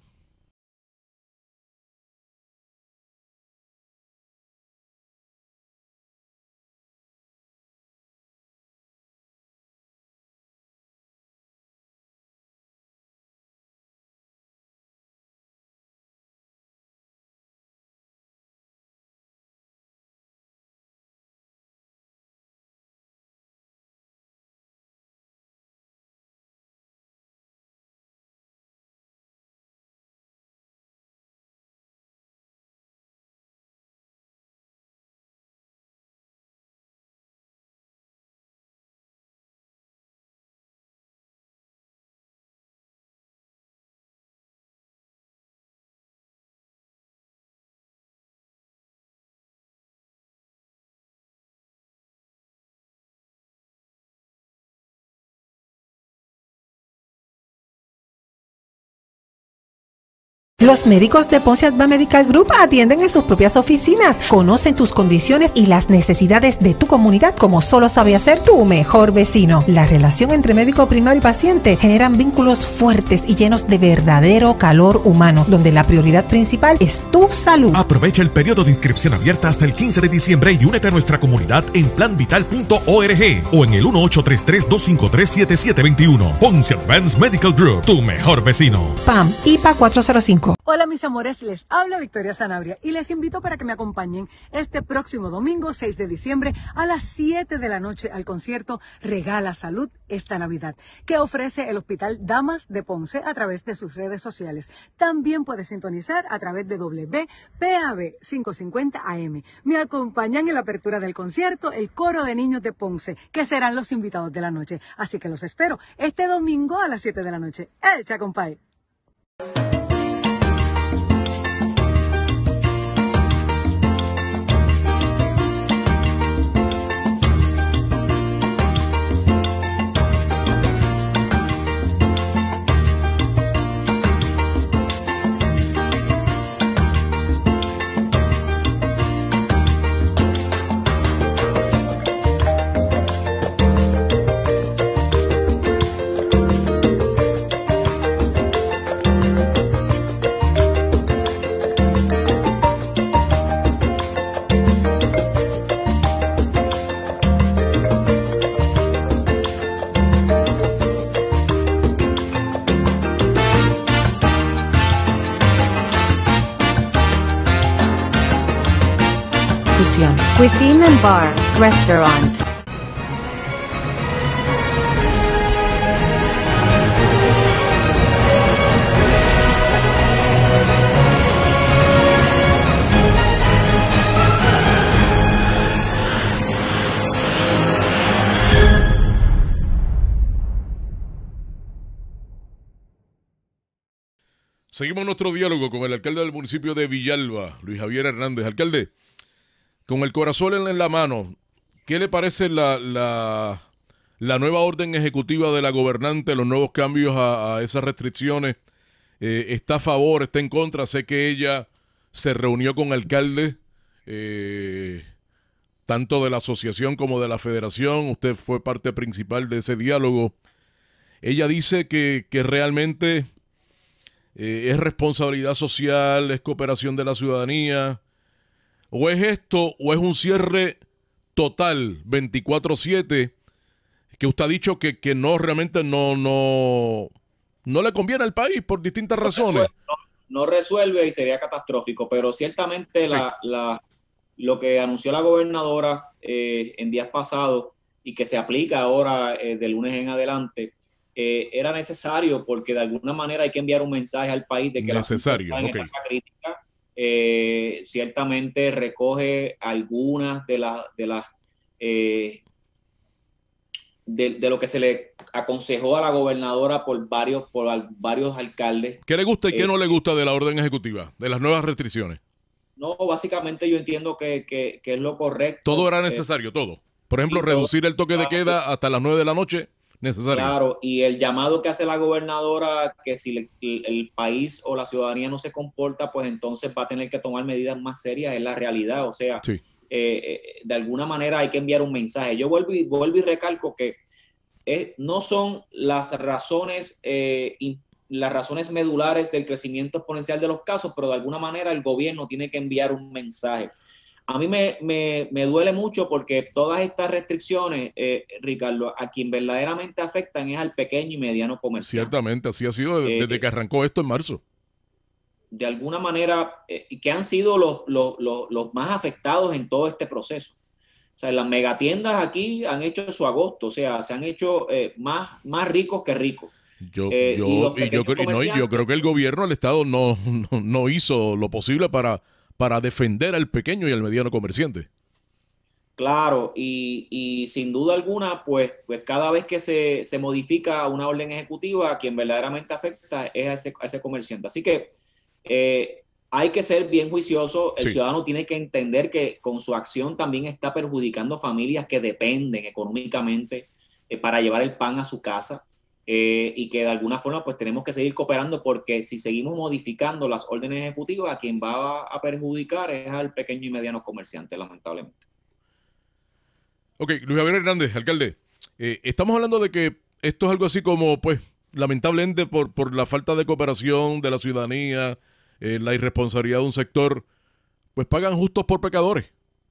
Los médicos de Ponce Advanced Medical Group atienden en sus propias oficinas, conocen tus condiciones y las necesidades de tu comunidad como solo sabe hacer tu mejor vecino. La relación entre médico primario y paciente generan vínculos fuertes y llenos de verdadero calor humano, donde la prioridad principal es tu salud. Aprovecha el periodo de inscripción abierta hasta el quince de diciembre y únete a nuestra comunidad en plan vital punto org o en el uno ocho tres tres, dos cinco tres, siete siete dos uno. Ponce Advanced Medical Group, tu mejor vecino. P A M I P A cuatro cero cinco. Hola mis amores, les habla Victoria Sanabria y les invito para que me acompañen este próximo domingo seis de diciembre a las siete de la noche al concierto Regala Salud esta Navidad, que ofrece el Hospital Damas de Ponce a través de sus redes sociales. También puedes sintonizar a través de W P A B quinientos cincuenta A M. Me acompañan en la apertura del concierto el coro de niños de Ponce, que serán los invitados de la noche. Así que los espero este domingo a las siete de la noche. ¡Echa, compay! Cuisine and Bar, Restaurant. Seguimos nuestro diálogo con el alcalde del municipio de Villalba, Luis Javier Hernández. Alcalde, con el corazón en la mano, ¿qué le parece la, la, la nueva orden ejecutiva de la gobernante, los nuevos cambios a, a esas restricciones? Eh, ¿Está a favor, está en contra? Sé que ella se reunió con alcaldes, eh, tanto de la asociación como de la federación. Usted fue parte principal de ese diálogo. Ella dice que, que realmente eh, es responsabilidad social, es cooperación de la ciudadanía. ¿O es esto, o es un cierre total, veinticuatro siete, que usted ha dicho que, que no, realmente no, no, no le conviene al país por distintas razones? No, no resuelve y sería catastrófico, pero ciertamente sí. la, la, lo que anunció la gobernadora eh, en días pasados y que se aplica ahora eh, de lunes en adelante, eh, era necesario porque de alguna manera hay que enviar un mensaje al país de que necesario, la okay. crítica Eh, ciertamente recoge algunas de las de las eh, de, de lo que se le aconsejó a la gobernadora por varios por al, varios alcaldes. ¿Qué le gusta y qué eh, no le gusta de la orden ejecutiva, de las nuevas restricciones? No, básicamente yo entiendo que, que, que es lo correcto. Todo era necesario, eh, todo. Por ejemplo, reducir el toque de queda hasta las nueve de la noche. Necesario. Claro, y el llamado que hace la gobernadora, que si el, el país o la ciudadanía no se comporta, pues entonces va a tener que tomar medidas más serias, es la realidad. O sea, sí. eh, de alguna manera hay que enviar un mensaje. Yo vuelvo y, vuelvo y recalco que eh, no son las razones, eh, las razones medulares del crecimiento exponencial de los casos, pero de alguna manera el gobierno tiene que enviar un mensaje. A mí me, me, me duele mucho porque todas estas restricciones, eh, Ricardo, a quien verdaderamente afectan es al pequeño y mediano comerciante. Ciertamente, así ha sido desde, eh, desde que arrancó esto en marzo. De alguna manera, eh, que han sido los, los, los, los más afectados en todo este proceso. O sea, las megatiendas aquí han hecho su agosto, o sea, se han hecho eh, más, más ricos que ricos. Yo, eh, yo, y, y yo, y no, y yo creo que el gobierno, el Estado, no, no, no hizo lo posible para... para defender al pequeño y al mediano comerciante. Claro, y, y sin duda alguna, pues, pues cada vez que se, se modifica una orden ejecutiva, a quien verdaderamente afecta es a ese, a ese comerciante. Así que eh, hay que ser bien juicioso. El sí. ciudadano tiene que entender que con su acción también está perjudicando familias que dependen económicamente eh, para llevar el pan a su casa. eh, y que de alguna forma pues tenemos que seguir cooperando, porque si seguimos modificando las órdenes ejecutivas, a quien va a perjudicar es al pequeño y mediano comerciante, lamentablemente. Ok, Luis Javier Hernández, alcalde, eh, estamos hablando de que esto es algo así como, pues, lamentablemente por, por la falta de cooperación de la ciudadanía, eh, la irresponsabilidad de un sector, pues pagan justos por pecadores.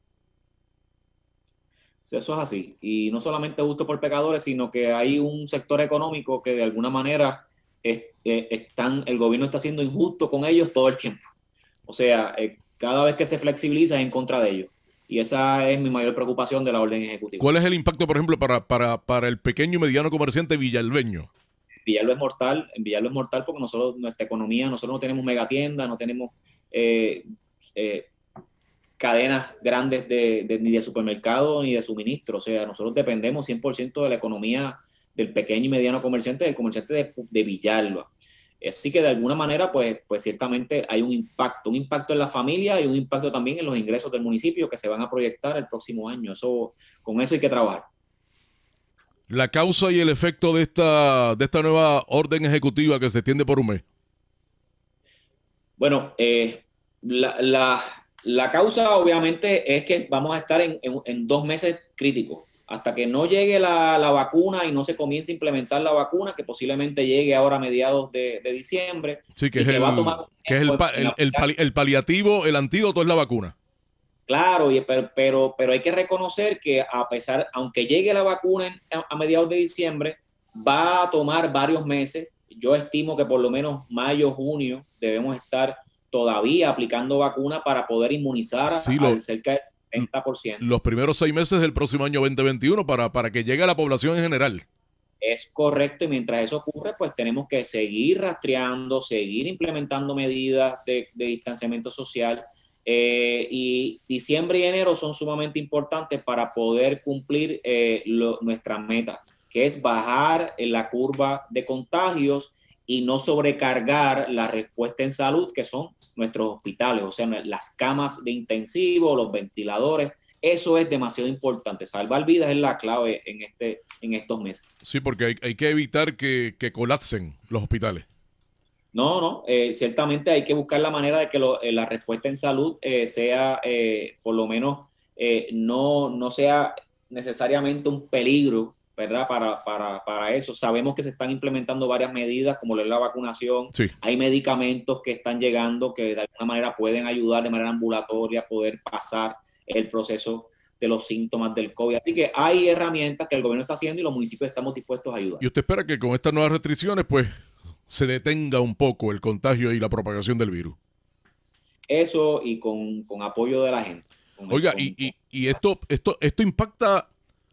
Eso es así. Y no solamente justo por pecadores, sino que hay un sector económico que de alguna manera es, eh, están, el gobierno está siendo injusto con ellos todo el tiempo. O sea, eh, cada vez que se flexibiliza es en contra de ellos. Y esa es mi mayor preocupación de la orden ejecutiva. ¿Cuál es el impacto, por ejemplo, para, para, para el pequeño y mediano comerciante villalbeño? Villalba es mortal, en Villalba es mortal porque nosotros, nuestra economía, nosotros no tenemos megatiendas, no tenemos eh, eh, cadenas grandes de, de, ni de supermercado ni de suministro. O sea, nosotros dependemos cien por ciento de la economía del pequeño y mediano comerciante, del comerciante de, de Villalba. Así que de alguna manera, pues, pues ciertamente hay un impacto, un impacto en la familia y un impacto también en los ingresos del municipio que se van a proyectar el próximo año. Eso, con eso hay que trabajar. La causa y el efecto de esta, de esta nueva orden ejecutiva que se extiende por un mes. Bueno, eh, la, la, la causa obviamente es que vamos a estar en, en, en dos meses críticos. Hasta que no llegue la, la vacuna y no se comience a implementar la vacuna, que posiblemente llegue ahora a mediados de, de diciembre. Sí, que es, que el, va a tomar que es el, pa, el, el, pali, el paliativo, el antídoto es la vacuna. Claro, y, pero, pero, pero hay que reconocer que a pesar, aunque llegue la vacuna en, a mediados de diciembre, va a tomar varios meses. Yo estimo que por lo menos mayo, junio debemos estar todavía aplicando vacuna para poder inmunizar sí, lo, al cerca del setenta por ciento. Los primeros seis meses del próximo año veinte veintiuno para, para que llegue a la población en general. Es correcto, y mientras eso ocurre, pues tenemos que seguir rastreando, seguir implementando medidas de, de distanciamiento social. Eh, y diciembre y enero son sumamente importantes para poder cumplir eh, lo, nuestra meta, que es bajar la curva de contagios y no sobrecargar la respuesta en salud, que son nuestros hospitales, o sea, las camas de intensivo, los ventiladores. Eso es demasiado importante. Salvar vidas es la clave en, este, en estos meses. Sí, porque hay, hay que evitar que, que colapsen los hospitales. No, no, eh, ciertamente hay que buscar la manera de que lo, eh, la respuesta en salud eh, sea, eh, por lo menos, eh, no, no sea necesariamente un peligro, ¿verdad? Para, para, para eso. Sabemos que se están implementando varias medidas, como lo es la vacunación. Sí. Hay medicamentos que están llegando que de alguna manera pueden ayudar de manera ambulatoria a poder pasar el proceso de los síntomas del COVID. Así que hay herramientas que el gobierno está haciendo y los municipios estamos dispuestos a ayudar. ¿Y usted espera que con estas nuevas restricciones, pues, se detenga un poco el contagio y la propagación del virus? Eso, y con, con apoyo de la gente. Oiga, el, y, y, y esto, esto, esto impacta,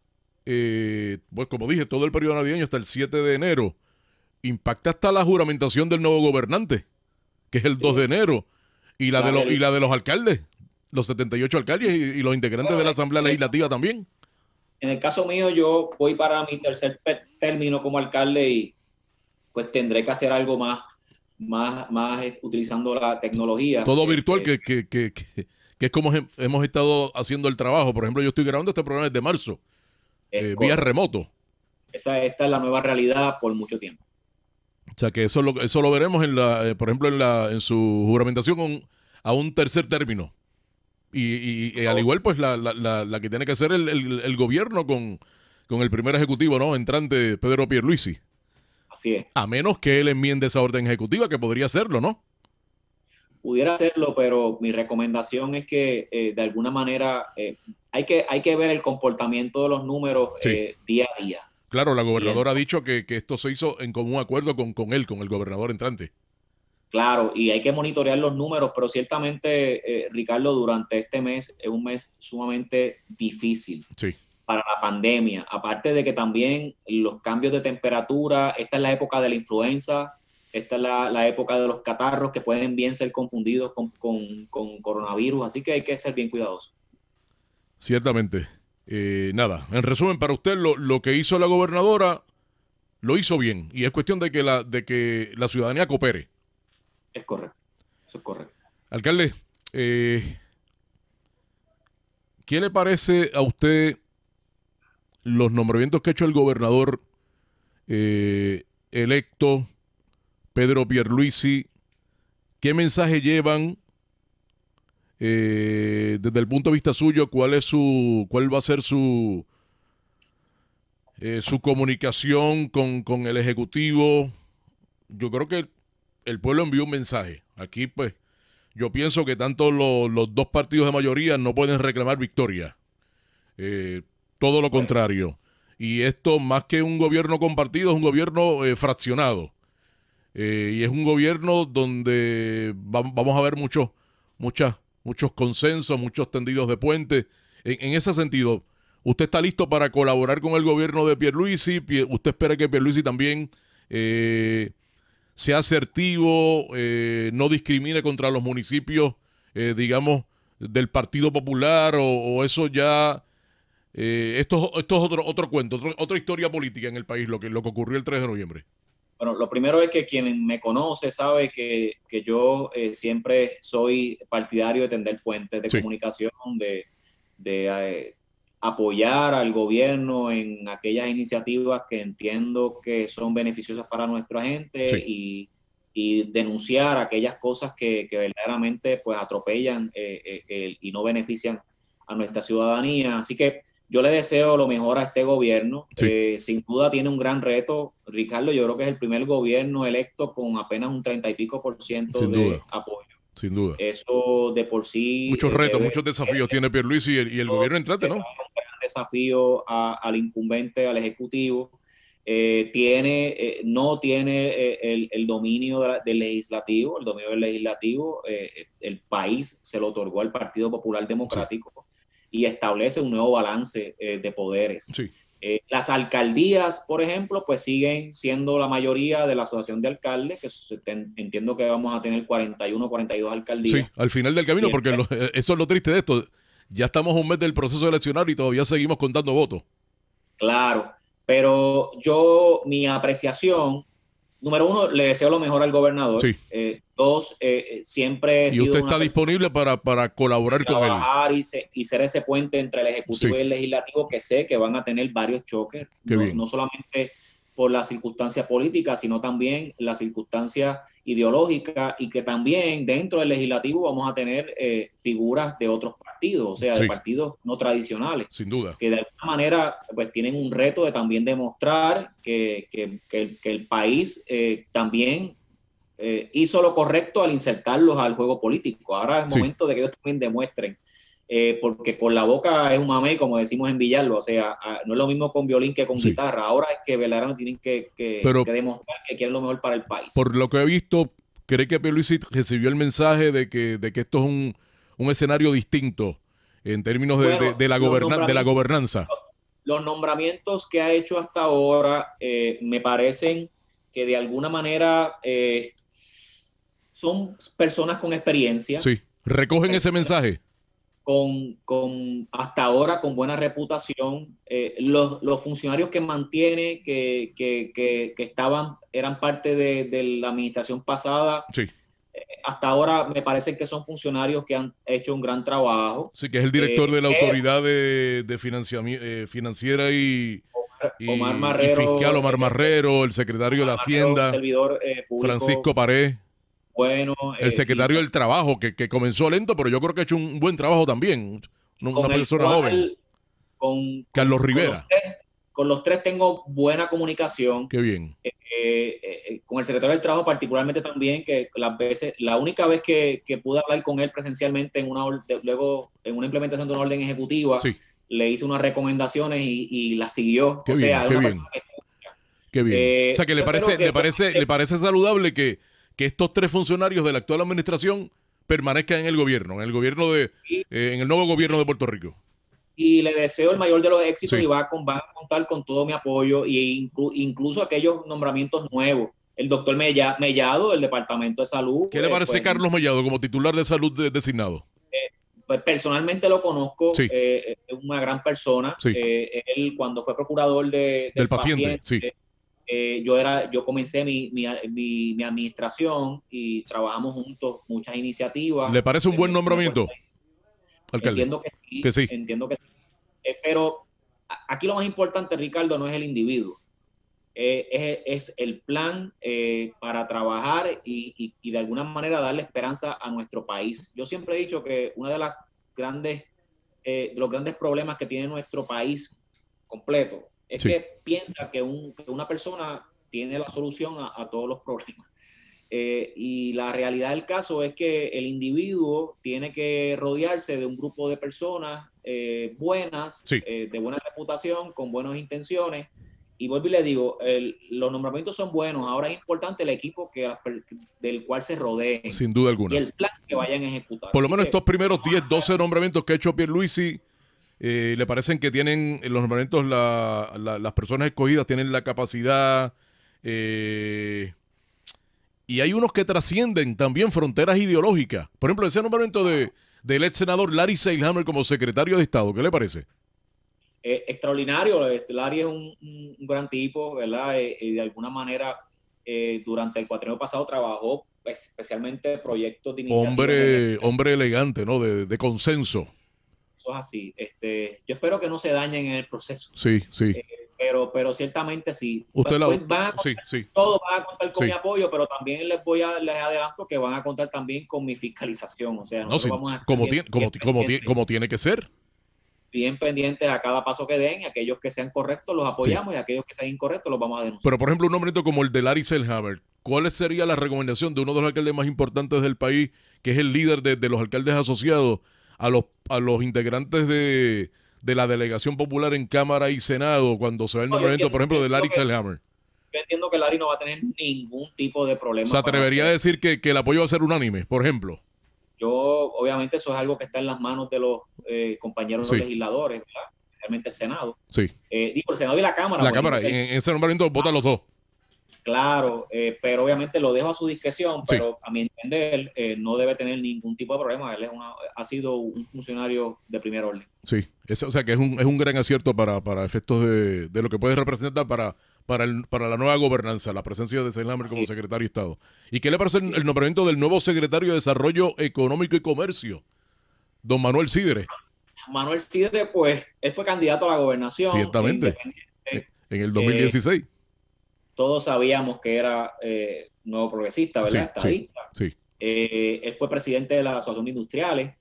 eh, pues como dije, todo el periodo navideño hasta el siete de enero. Impacta hasta la juramentación del nuevo gobernante, que es el sí. dos de enero, y la, la de los, del... y la de los alcaldes, los setenta y ocho alcaldes y, y los integrantes bueno, de la Asamblea el, Legislativa también. En el caso mío, yo voy para mi tercer término como alcalde y pues tendré que hacer algo más, más, más utilizando la tecnología. Todo virtual, que, que, que, que, que es como hemos estado haciendo el trabajo. Por ejemplo, yo estoy grabando este programa desde marzo, eh, vía remoto. Esa, esta es la nueva realidad por mucho tiempo. O sea que eso lo, eso lo veremos, en la, eh, por ejemplo, en, la, en su juramentación con, a un tercer término. Y, y, y al igual, pues, la, la, la que tiene que hacer el, el, el gobierno con, con el primer ejecutivo, ¿no? Entrante, Pedro Pierluisi. Así es. A menos que él enmiende esa orden ejecutiva, que podría hacerlo, ¿no? Pudiera hacerlo, pero mi recomendación es que eh, de alguna manera eh, hay, que, hay que ver el comportamiento de los números sí. eh, día a día. Claro, la gobernadora ha dicho que, que esto se hizo en común acuerdo con, con él, con el gobernador entrante. Claro, y hay que monitorear los números, pero ciertamente, eh, Ricardo, durante este mes es un mes sumamente difícil. Sí. Para la pandemia, aparte de que también los cambios de temperatura, esta es la época de la influenza, esta es la, la época de los catarros que pueden bien ser confundidos con, con, con coronavirus, así que hay que ser bien cuidadosos. Ciertamente. Eh, nada, en resumen, para usted lo, lo que hizo la gobernadora lo hizo bien y es cuestión de que la, de que la ciudadanía coopere. Es correcto, eso es correcto. Alcalde, eh, ¿qué le parece a usted los nombramientos que ha hecho el gobernador eh, electo, Pedro Pierluisi, ¿qué mensaje llevan eh, desde el punto de vista suyo? ¿Cuál es su, cuál va a ser su, eh, su comunicación con, con el Ejecutivo? Yo creo que el, el pueblo envió un mensaje. Aquí, pues, yo pienso que tanto lo, los dos partidos de mayoría no pueden reclamar victoria. Eh, todo lo contrario. Y esto, más que un gobierno compartido, es un gobierno eh, fraccionado. Eh, y es un gobierno donde va, vamos a ver muchos muchas, muchos consensos, muchos tendidos de puente. En, en ese sentido, ¿usted está listo para colaborar con el gobierno de Pierluisi? ¿Usted espera que Pierluisi también eh, sea asertivo, eh, no discrimine contra los municipios, eh, digamos, del Partido Popular? ¿O, o eso ya... Eh, esto, esto es otro, otro cuento, otro, otra historia política en el país, lo que, lo que ocurrió el tres de noviembre? Bueno, lo primero es que quien me conoce sabe que, que yo eh, siempre soy partidario de tender puentes de sí. comunicación, de, de eh, apoyar al gobierno en aquellas iniciativas que entiendo que son beneficiosas para nuestra gente sí. y, y denunciar aquellas cosas que, que verdaderamente pues, atropellan eh, eh, eh, y no benefician a nuestra ciudadanía. Así que yo le deseo lo mejor a este gobierno. Sí. Eh, sin duda tiene un gran reto. Ricardo, yo creo que es el primer gobierno electo con apenas un treinta y pico por ciento sin de duda. apoyo. Sin duda. Eso de por sí... Muchos retos, debe, muchos desafíos tiene Pierluisi y el, y el gobierno entrante, ¿no? Un gran desafío a, al incumbente, al Ejecutivo. Eh, tiene, eh, no tiene eh, el, el dominio de la, del legislativo. El dominio del legislativo, eh, el país se lo otorgó al Partido Popular Democrático. Sí. Y establece un nuevo balance eh, de poderes. Sí. Eh, las alcaldías, por ejemplo, pues siguen siendo la mayoría de la asociación de alcaldes, que ten, entiendo que vamos a tener cuarenta y uno, cuarenta y dos alcaldías. Sí, al final del camino, porque lo, eso es lo triste de esto. Ya estamos un mes del proceso eleccionario y todavía seguimos contando votos. Claro, pero yo, mi apreciación, número uno, le deseo lo mejor al gobernador. Sí. Eh, dos, eh, siempre he y sido usted está disponible para, para colaborar con él. Trabajar y, se, y ser ese puente entre el Ejecutivo sí. y el Legislativo, que sé que van a tener varios choques. No, no solamente por las circunstancias políticas, sino también las circunstancias ideológicas, y que también dentro del Legislativo vamos a tener eh, figuras de otros partidos, o sea, sí. de partidos no tradicionales. Sin duda. Que de alguna manera pues tienen un reto de también demostrar que, que, que, que el país eh, también eh, hizo lo correcto al insertarlos al juego político. Ahora es el momento sí. de que ellos también demuestren. Eh, porque con la boca es un mamey, como decimos en Villalba, o sea, a, no es lo mismo con violín que con sí. guitarra. Ahora es que verdaderamente tienen que, que, Pero, que demostrar que quieren lo mejor para el país. Por lo que he visto, ¿cree que Pierluisi recibió el mensaje de que, de que esto es un, un escenario distinto en términos de, bueno, de, de, la, goberna de la gobernanza? Los nombramientos que ha hecho hasta ahora eh, me parecen que de alguna manera eh, son personas con experiencia. Sí, recogen ese mensaje. Con, con hasta ahora con buena reputación. Eh, los, los funcionarios que mantiene, que, que, que, que estaban, eran parte de, de la administración pasada, sí. eh, hasta ahora me parece que son funcionarios que han hecho un gran trabajo. Sí, que es el director eh, de la eh, Autoridad de, de eh, Financiera y, y, Omar Marrero, y Fiscal, Omar Marrero, el secretario Omar de Hacienda, Marrero, servidor, eh, público, Francisco Pared. Bueno, el secretario eh, y, del Trabajo, que, que comenzó lento, pero yo creo que ha hecho un buen trabajo también. Una, una persona cual, joven. Con, Carlos con, Rivera. Con los, tres, con los tres tengo buena comunicación. Qué bien. Eh, eh, con el secretario del Trabajo particularmente también, que las veces, la única vez que, que pude hablar con él presencialmente en una luego en una implementación de una orden ejecutiva, sí. le hice unas recomendaciones y, y las siguió. Qué o bien, sea, qué bien. Que, qué bien. Eh, o sea, que le parece, que, le parece, que, le parece saludable que que estos tres funcionarios de la actual administración permanezcan en el gobierno, en el gobierno de, sí. eh, en el nuevo gobierno de Puerto Rico. Y le deseo el mayor de los éxitos, sí. y va a, va a contar con todo mi apoyo, e inclu, incluso aquellos nombramientos nuevos. El doctor Mellado, del Departamento de Salud. ¿Qué le parece eh, pues, Carlos Mellado como titular de salud de, designado? Eh, pues personalmente lo conozco, sí. eh, es una gran persona. Sí. Eh, él cuando fue procurador de, del, del paciente, paciente, sí. Eh, yo era yo comencé mi, mi, mi, mi administración y trabajamos juntos muchas iniciativas. ¿Le parece un buen nombramiento, alcalde? Entiendo que sí, que sí. entiendo que sí. Eh, pero aquí lo más importante, Ricardo, no es el individuo. eh, es, es el plan eh, para trabajar y, y, y de alguna manera darle esperanza a nuestro país. Yo siempre he dicho que uno de, las grandes, eh, de los grandes problemas que tiene nuestro país completo es sí. que piensa que, un, que una persona tiene la solución a, a todos los problemas. Eh, y la realidad del caso es que el individuo tiene que rodearse de un grupo de personas eh, buenas, sí. eh, de buena reputación, con buenas intenciones. Y vuelvo y le digo, el, los nombramientos son buenos. Ahora es importante el equipo que, del cual se rodeen. Sin duda alguna. Y el plan que vayan a ejecutar. Por lo Así menos que, estos primeros diez, doce nombramientos que ha hecho Pierluisi, eh, ¿le parecen que tienen los nombramientos, la, la, las personas escogidas tienen la capacidad... Eh, y hay unos que trascienden también fronteras ideológicas? Por ejemplo, ese nombramiento de, del ex senador Larry Selhammer como secretario de Estado, ¿qué le parece? Eh, extraordinario. Larry es un, un gran tipo, ¿verdad? Eh, y de alguna manera, eh, durante el cuatrienio pasado trabajó especialmente proyectos de iniciativa. Hombre, hombre elegante, ¿no? De, de consenso. Eso es así. Este, yo espero que no se dañen en el proceso. Sí, sí. Eh, Pero, pero ciertamente sí. Usted la, pues van a contar, sí, sí. Todos van a contar con sí. mi apoyo, pero también les voy a les adelanto que van a contar también con mi fiscalización. O sea, no, sí, vamos a como, bien, tiene, como, como, tiene, como tiene que ser. Bien pendientes a cada paso que den, y aquellos que sean correctos los apoyamos, sí. y aquellos que sean incorrectos los vamos a denunciar. Pero, por ejemplo, un nombramiento como el de Larry Selhammer, ¿cuál sería la recomendación de uno de los alcaldes más importantes del país, que es el líder de, de los alcaldes asociados, a los, a los integrantes de... de la delegación popular en Cámara y Senado cuando se ve el no, nombramiento, entiendo, por ejemplo, de Larry que, Selhammer? Yo entiendo que Larry no va a tener ningún tipo de problema. ¿Se atrevería a decir que, que el apoyo va a ser unánime, por ejemplo? Yo, obviamente, eso es algo que está en las manos de los eh, compañeros sí. legisladores, ¿verdad? Especialmente el Senado. Sí. Eh, digo, el Senado y la Cámara. La Cámara, en, en ese nombramiento votan los dos. Claro, eh, pero obviamente lo dejo a su discreción, pero sí. a mi entender eh, no debe tener ningún tipo de problema. Él es una, ha sido un funcionario de primer orden. Sí, es, o sea que es un, es un gran acierto para, para efectos de, de lo que puede representar para, para, el, para la nueva gobernanza, la presencia de Selhammer como sí. secretario de Estado. ¿Y qué le parece sí. el, el nombramiento del nuevo secretario de Desarrollo Económico y Comercio, don Manuel Sidre? Manuel Sidre, pues, él fue candidato a la gobernación. Ciertamente, en, en el dos mil dieciséis. Eh, Todos sabíamos que era eh, nuevo progresista, ¿verdad? Sí, Estadista. Sí, sí. Eh, él fue presidente de la Asociación de Industriales.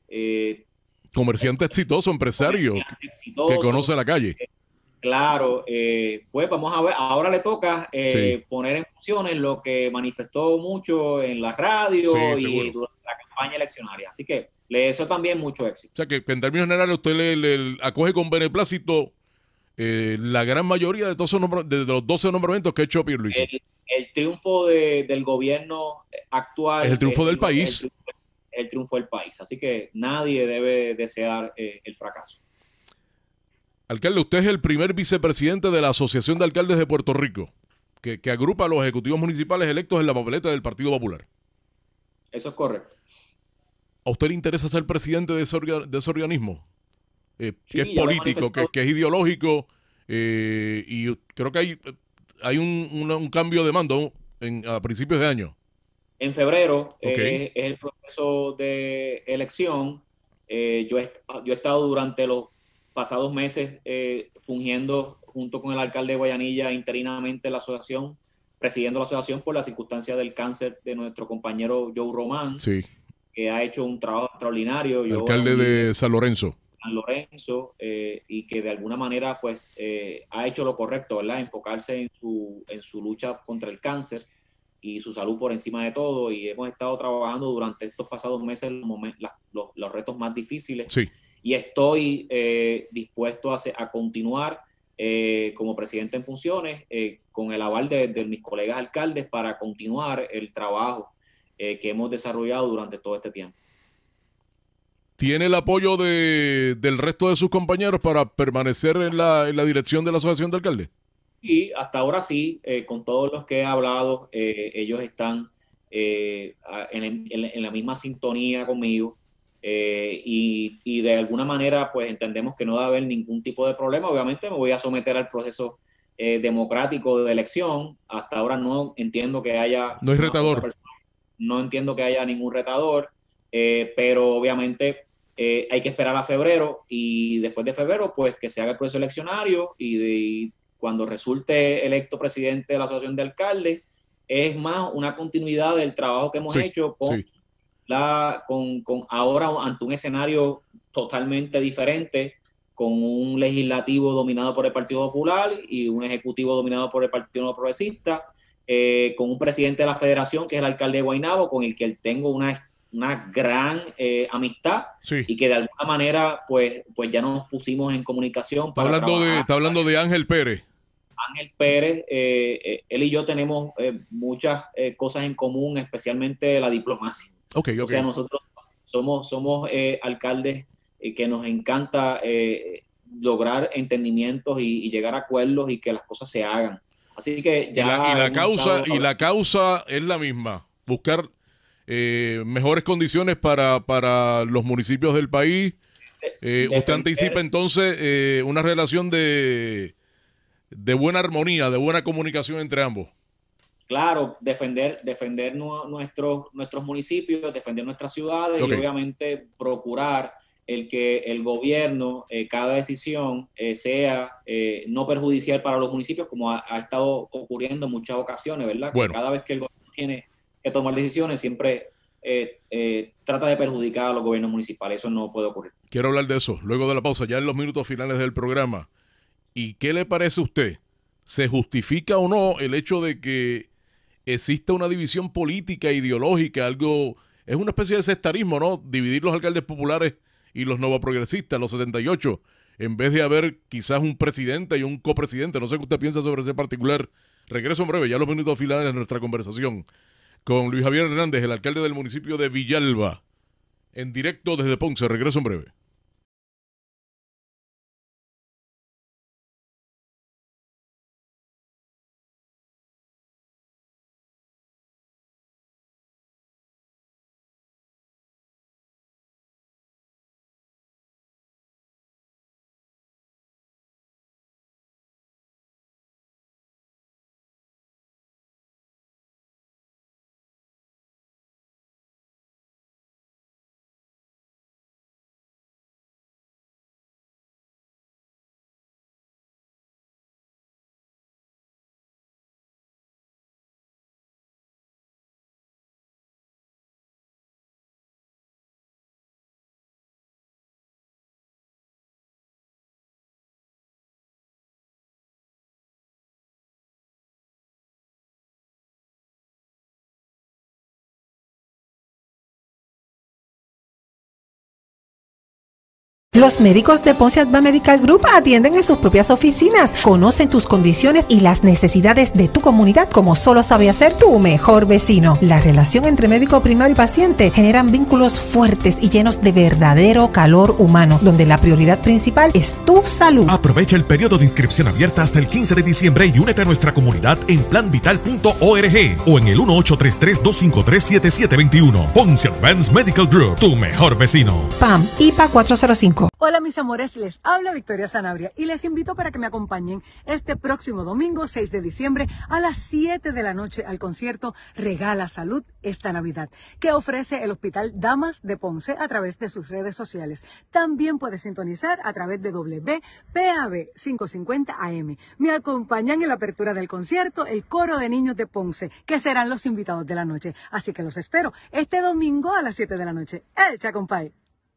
Eh, comerciante exitoso, empresario, comerciante exitoso, que conoce la calle. Eh, claro, eh, pues vamos a ver, ahora le toca eh, sí. poner en funciones lo que manifestó mucho en la radio sí, y durante la campaña eleccionaria. Así que le deseo también mucho éxito. O sea que en términos generales usted le, le acoge con beneplácito Eh, la gran mayoría de, todos esos de los doce nombramientos que ha hecho Pierluisi. El, el triunfo de, del gobierno actual es el triunfo es, del país. El, el triunfo del país. Así que nadie debe desear eh, el fracaso. Alcalde, usted es el primer vicepresidente de la Asociación de Alcaldes de Puerto Rico, que, que agrupa a los ejecutivos municipales electos en la papeleta del Partido Popular. Eso es correcto. ¿A usted le interesa ser presidente de ese, orga, de ese organismo? Eh, sí, que es político, que, que es ideológico, eh, y creo que hay, hay un, un, un cambio de mando en, a principios de año. En febrero okay. eh, es el proceso de elección. Eh, yo, he, yo he estado durante los pasados meses eh, fungiendo junto con el alcalde de Guayanilla interinamente la asociación, presidiendo la asociación por la circunstancia del cáncer de nuestro compañero Joe Román, sí. que ha hecho un trabajo extraordinario. El alcalde de San Lorenzo. San Lorenzo, eh, y que de alguna manera pues eh, ha hecho lo correcto, ¿verdad? Enfocarse en su, en su lucha contra el cáncer y su salud por encima de todo, y hemos estado trabajando durante estos pasados meses los, momentos, los, los retos más difíciles, sí. y estoy eh, dispuesto a, a continuar eh, como presidente en funciones eh, con el aval de, de mis colegas alcaldes para continuar el trabajo eh, que hemos desarrollado durante todo este tiempo. ¿Tiene el apoyo de, del resto de sus compañeros para permanecer en la, en la dirección de la Asociación de Alcaldes? Y hasta ahora sí, eh, con todos los que he hablado, eh, ellos están eh, en, en, en la misma sintonía conmigo, eh, y, y de alguna manera pues entendemos que no va a haber ningún tipo de problema. Obviamente me voy a someter al proceso eh, democrático de elección. Hasta ahora no entiendo que haya... No hay retador. No entiendo que haya ningún retador. Eh, pero obviamente eh, hay que esperar a febrero, y después de febrero pues que se haga el proceso eleccionario, y, de, y cuando resulte electo presidente de la Asociación de Alcaldes, es más una continuidad del trabajo que hemos sí, hecho con, sí. la, con, con ahora ante un escenario totalmente diferente, con un legislativo dominado por el Partido Popular y un ejecutivo dominado por el Partido Nuevo Progresista, eh, con un presidente de la federación que es el alcalde de Guaynabo, con el que tengo una, una gran eh, amistad sí. y que de alguna manera pues, pues ya nos pusimos en comunicación. Está para hablando, de, está hablando de Ángel Pérez. Ángel Pérez, eh, eh, él y yo tenemos eh, muchas eh, cosas en común, especialmente la diplomacia. Okay, okay. O sea, nosotros somos, somos eh, alcaldes eh, que nos encanta eh, lograr entendimientos y, y llegar a acuerdos y que las cosas se hagan. Así que ya... Y la, y la, causa, y la causa es la misma, buscar eh, mejores condiciones para, para los municipios del país. Eh, usted anticipa entonces eh, una relación de... de buena armonía, de buena comunicación entre ambos. Claro, defender, defender nu nuestros, nuestros municipios, defender nuestras ciudades okay. y obviamente procurar el que el gobierno, eh, cada decisión eh, sea eh, no perjudicial para los municipios, como ha, ha estado ocurriendo en muchas ocasiones, ¿verdad? Bueno. Que cada vez que el gobierno tiene que tomar decisiones, siempre eh, eh, trata de perjudicar a los gobiernos municipales. Eso no puede ocurrir. Quiero hablar de eso luego de la pausa, ya en los minutos finales del programa. ¿Y qué le parece a usted? ¿Se justifica o no el hecho de que exista una división política, ideológica, algo, es una especie de sectarismo, ¿no? Dividir los alcaldes populares y los novoprogresistas, los setenta y ocho, en vez de haber quizás un presidente y un copresidente. No sé qué usted piensa sobre ese particular. Regreso en breve, ya los minutos finales de nuestra conversación con Luis Javier Hernández, el alcalde del municipio de Villalba, en directo desde Ponce. Regreso en breve. Los médicos de Ponce Advanced Medical Group atienden en sus propias oficinas, conocen tus condiciones y las necesidades de tu comunidad como solo sabe hacer tu mejor vecino. La relación entre médico primario y paciente generan vínculos fuertes y llenos de verdadero calor humano, donde la prioridad principal es tu salud. Aprovecha el periodo de inscripción abierta hasta el quince de diciembre y únete a nuestra comunidad en plan vital punto org o en el uno ocho tres tres, dos cinco tres, siete siete dos uno. Ponce Advanced Medical Group, tu mejor vecino. P A M I P A cuatro cero cinco. Hola mis amores, les habla Victoria Sanabria y les invito para que me acompañen este próximo domingo seis de diciembre a las siete de la noche al concierto Regala Salud esta Navidad, que ofrece el Hospital Damas de Ponce a través de sus redes sociales. También puedes sintonizar a través de W P A B quinientos cincuenta A M. Me acompañan en la apertura del concierto el coro de niños de Ponce, que serán los invitados de la noche. Así que los espero este domingo a las siete de la noche. ¡Echa, compay!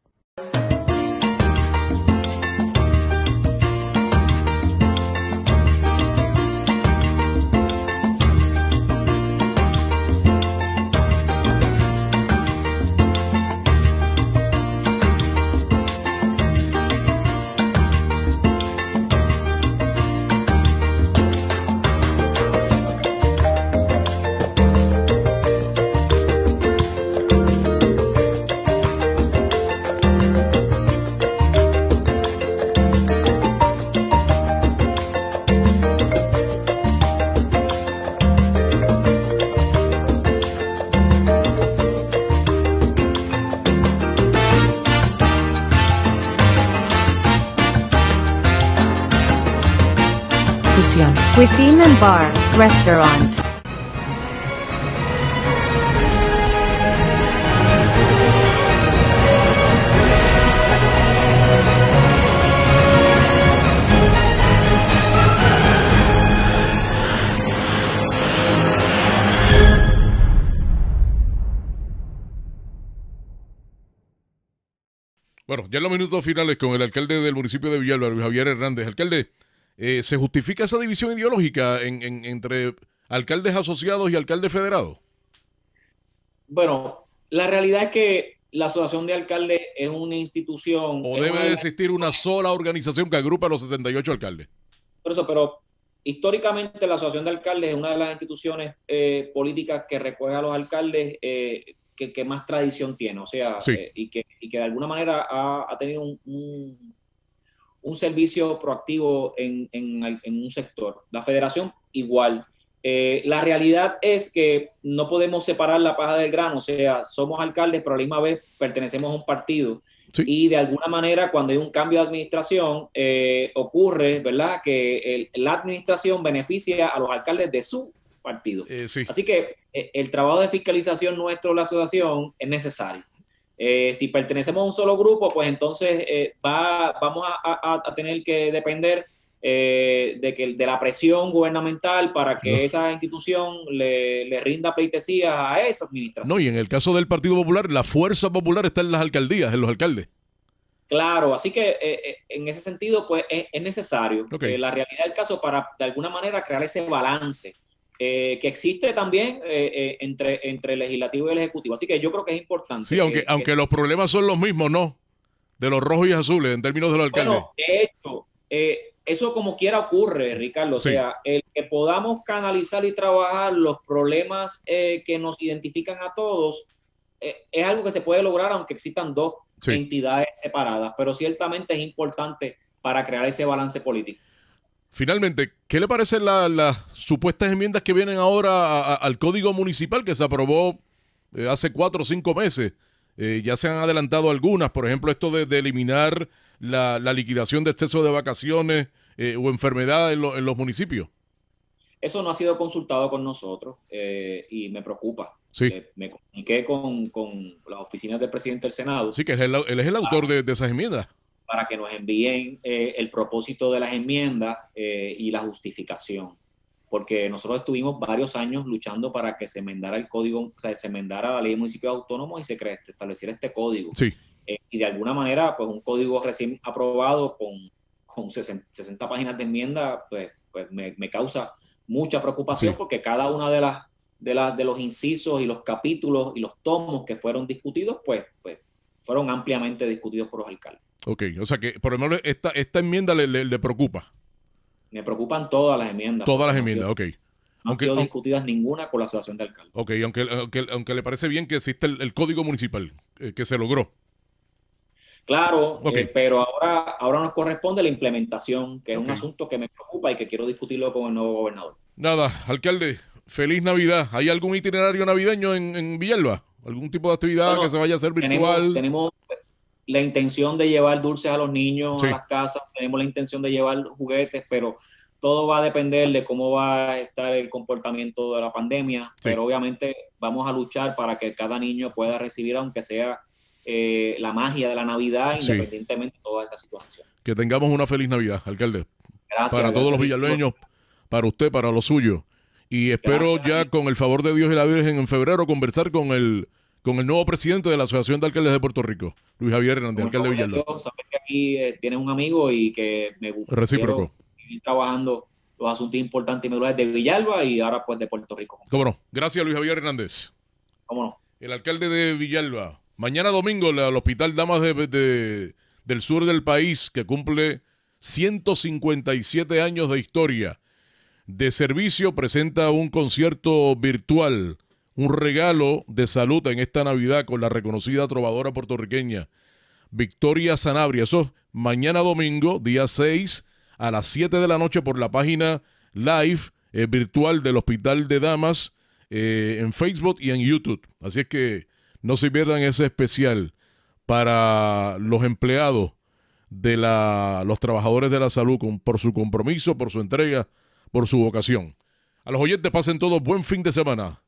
Cuisine and Bar, Restaurant. Bueno, ya en los minutos finales con el alcalde del municipio de Villalba, Luis Javier Hernández. Alcalde, eh, ¿se justifica esa división ideológica en, en, entre alcaldes asociados y alcaldes federados? Bueno, la realidad es que la Asociación de Alcaldes es una institución... ¿O debe una... de existir una sola organización que agrupe a los setenta y ocho alcaldes? Por eso, pero históricamente la Asociación de Alcaldes es una de las instituciones eh, políticas que recoge a los alcaldes eh, que, que más tradición tiene, o sea, sí. eh, y, que, y que de alguna manera ha, ha tenido un, un, un servicio proactivo en, en, en un sector. La federación igual. Eh, la realidad es que no podemos separar la paja del grano, o sea, somos alcaldes, pero a la misma vez pertenecemos a un partido. Sí. Y de alguna manera, cuando hay un cambio de administración, eh, ocurre, ¿verdad?, que el, la administración beneficia a los alcaldes de su partido. Eh, sí. Así que eh, el trabajo de fiscalización nuestro, la asociación, es necesario. Eh, si pertenecemos a un solo grupo, pues entonces eh, va, vamos a, a, a tener que depender eh, de, que, de la presión gubernamental para que no. esa institución le, le rinda pleitesía a esa administración. No, y en el caso del Partido Popular, la fuerza popular está en las alcaldías, en los alcaldes. Claro, así que eh, en ese sentido, pues es, es necesario okay. eh, la realidad del caso para de alguna manera crear ese balance eh, que existe también eh, eh, entre, entre el legislativo y el ejecutivo. Así que yo creo que es importante. Sí, aunque, que, aunque que, los problemas son los mismos, ¿no? De los rojos y azules en términos de los alcaldes. Bueno, de hecho, eh, eso como quiera ocurre, Ricardo. O sí. sea, el que podamos canalizar y trabajar los problemas eh, que nos identifican a todos eh, es algo que se puede lograr aunque existan dos sí. entidades separadas, pero ciertamente es importante para crear ese balance político. Finalmente, ¿qué le parecen las la supuestas enmiendas que vienen ahora a, a, al Código Municipal que se aprobó eh, hace cuatro o cinco meses? Eh, ya se han adelantado algunas, por ejemplo, esto de, de eliminar la, la liquidación de exceso de vacaciones eh, o enfermedad en, lo, en los municipios. Eso no ha sido consultado con nosotros eh, y me preocupa. Sí. Eh, me comuniqué con, con las oficinas del presidente del Senado. Sí, que es el, él es el autor para, de, de esas enmiendas. Para que nos envíen eh, el propósito de las enmiendas eh, y la justificación. Porque nosotros estuvimos varios años luchando para que se enmendara el código, o sea, se enmendara la ley de municipios autónomos y se crea, estableciera este código. Sí. Eh, y de alguna manera, pues un código recién aprobado con, con sesenta páginas de enmienda, pues, pues me, me causa mucha preocupación sí. porque cada una de las de las de los incisos y los capítulos y los tomos que fueron discutidos, pues, pues fueron ampliamente discutidos por los alcaldes. Ok, o sea que por lo menos esta, esta enmienda le, le, le preocupa. Me preocupan todas las enmiendas. Todas las enmiendas, ok. No han sido discutidas ninguna con la asociación de alcaldes. Ok, aunque, aunque, aunque le parece bien que existe el, el código municipal, eh, que se logró. Claro, okay. eh, pero ahora, ahora nos corresponde la implementación, que es okay. un asunto que me preocupa y que quiero discutirlo con el nuevo gobernador. Nada, alcalde, feliz Navidad. ¿Hay algún itinerario navideño en, en Villalba? ¿Algún tipo de actividad bueno, que se vaya a hacer virtual? Tenemos, tenemos la intención de llevar dulces a los niños sí. a las casas, tenemos la intención de llevar juguetes, pero todo va a depender de cómo va a estar el comportamiento de la pandemia, sí. pero obviamente vamos a luchar para que cada niño pueda recibir, aunque sea eh, la magia de la Navidad, sí. independientemente de toda esta situación. Que tengamos una feliz Navidad, alcalde. Gracias. Para gracias, todos los villalbeños, para usted, para lo suyo. Y espero gracias. ya, con el favor de Dios y la Virgen, en febrero conversar con el con el nuevo presidente de la Asociación de Alcaldes de Puerto Rico, Luis Javier Hernández, alcalde de Villalba. Sabes que aquí eh, tienes un amigo y que me gusta. Recíproco. Seguir trabajando los asuntos importantes y medulares de Villalba y ahora pues de Puerto Rico. Cómo no. Gracias, Luis Javier Hernández. Cómo no. El alcalde de Villalba. Mañana domingo, el Hospital Damas de, de, del Sur del país, que cumple ciento cincuenta y siete años de historia de servicio, presenta un concierto virtual, un regalo de salud en esta Navidad con la reconocida trovadora puertorriqueña Victoria Sanabria. Eso es mañana domingo, día seis, a las siete de la noche por la página live eh, virtual del Hospital de Damas eh, en Facebook y en YouTube. Así es que no se pierdan ese especial para los empleados de la, los trabajadores de la salud con, por su compromiso, por su entrega, por su vocación. A los oyentes, pasen todos buen fin de semana.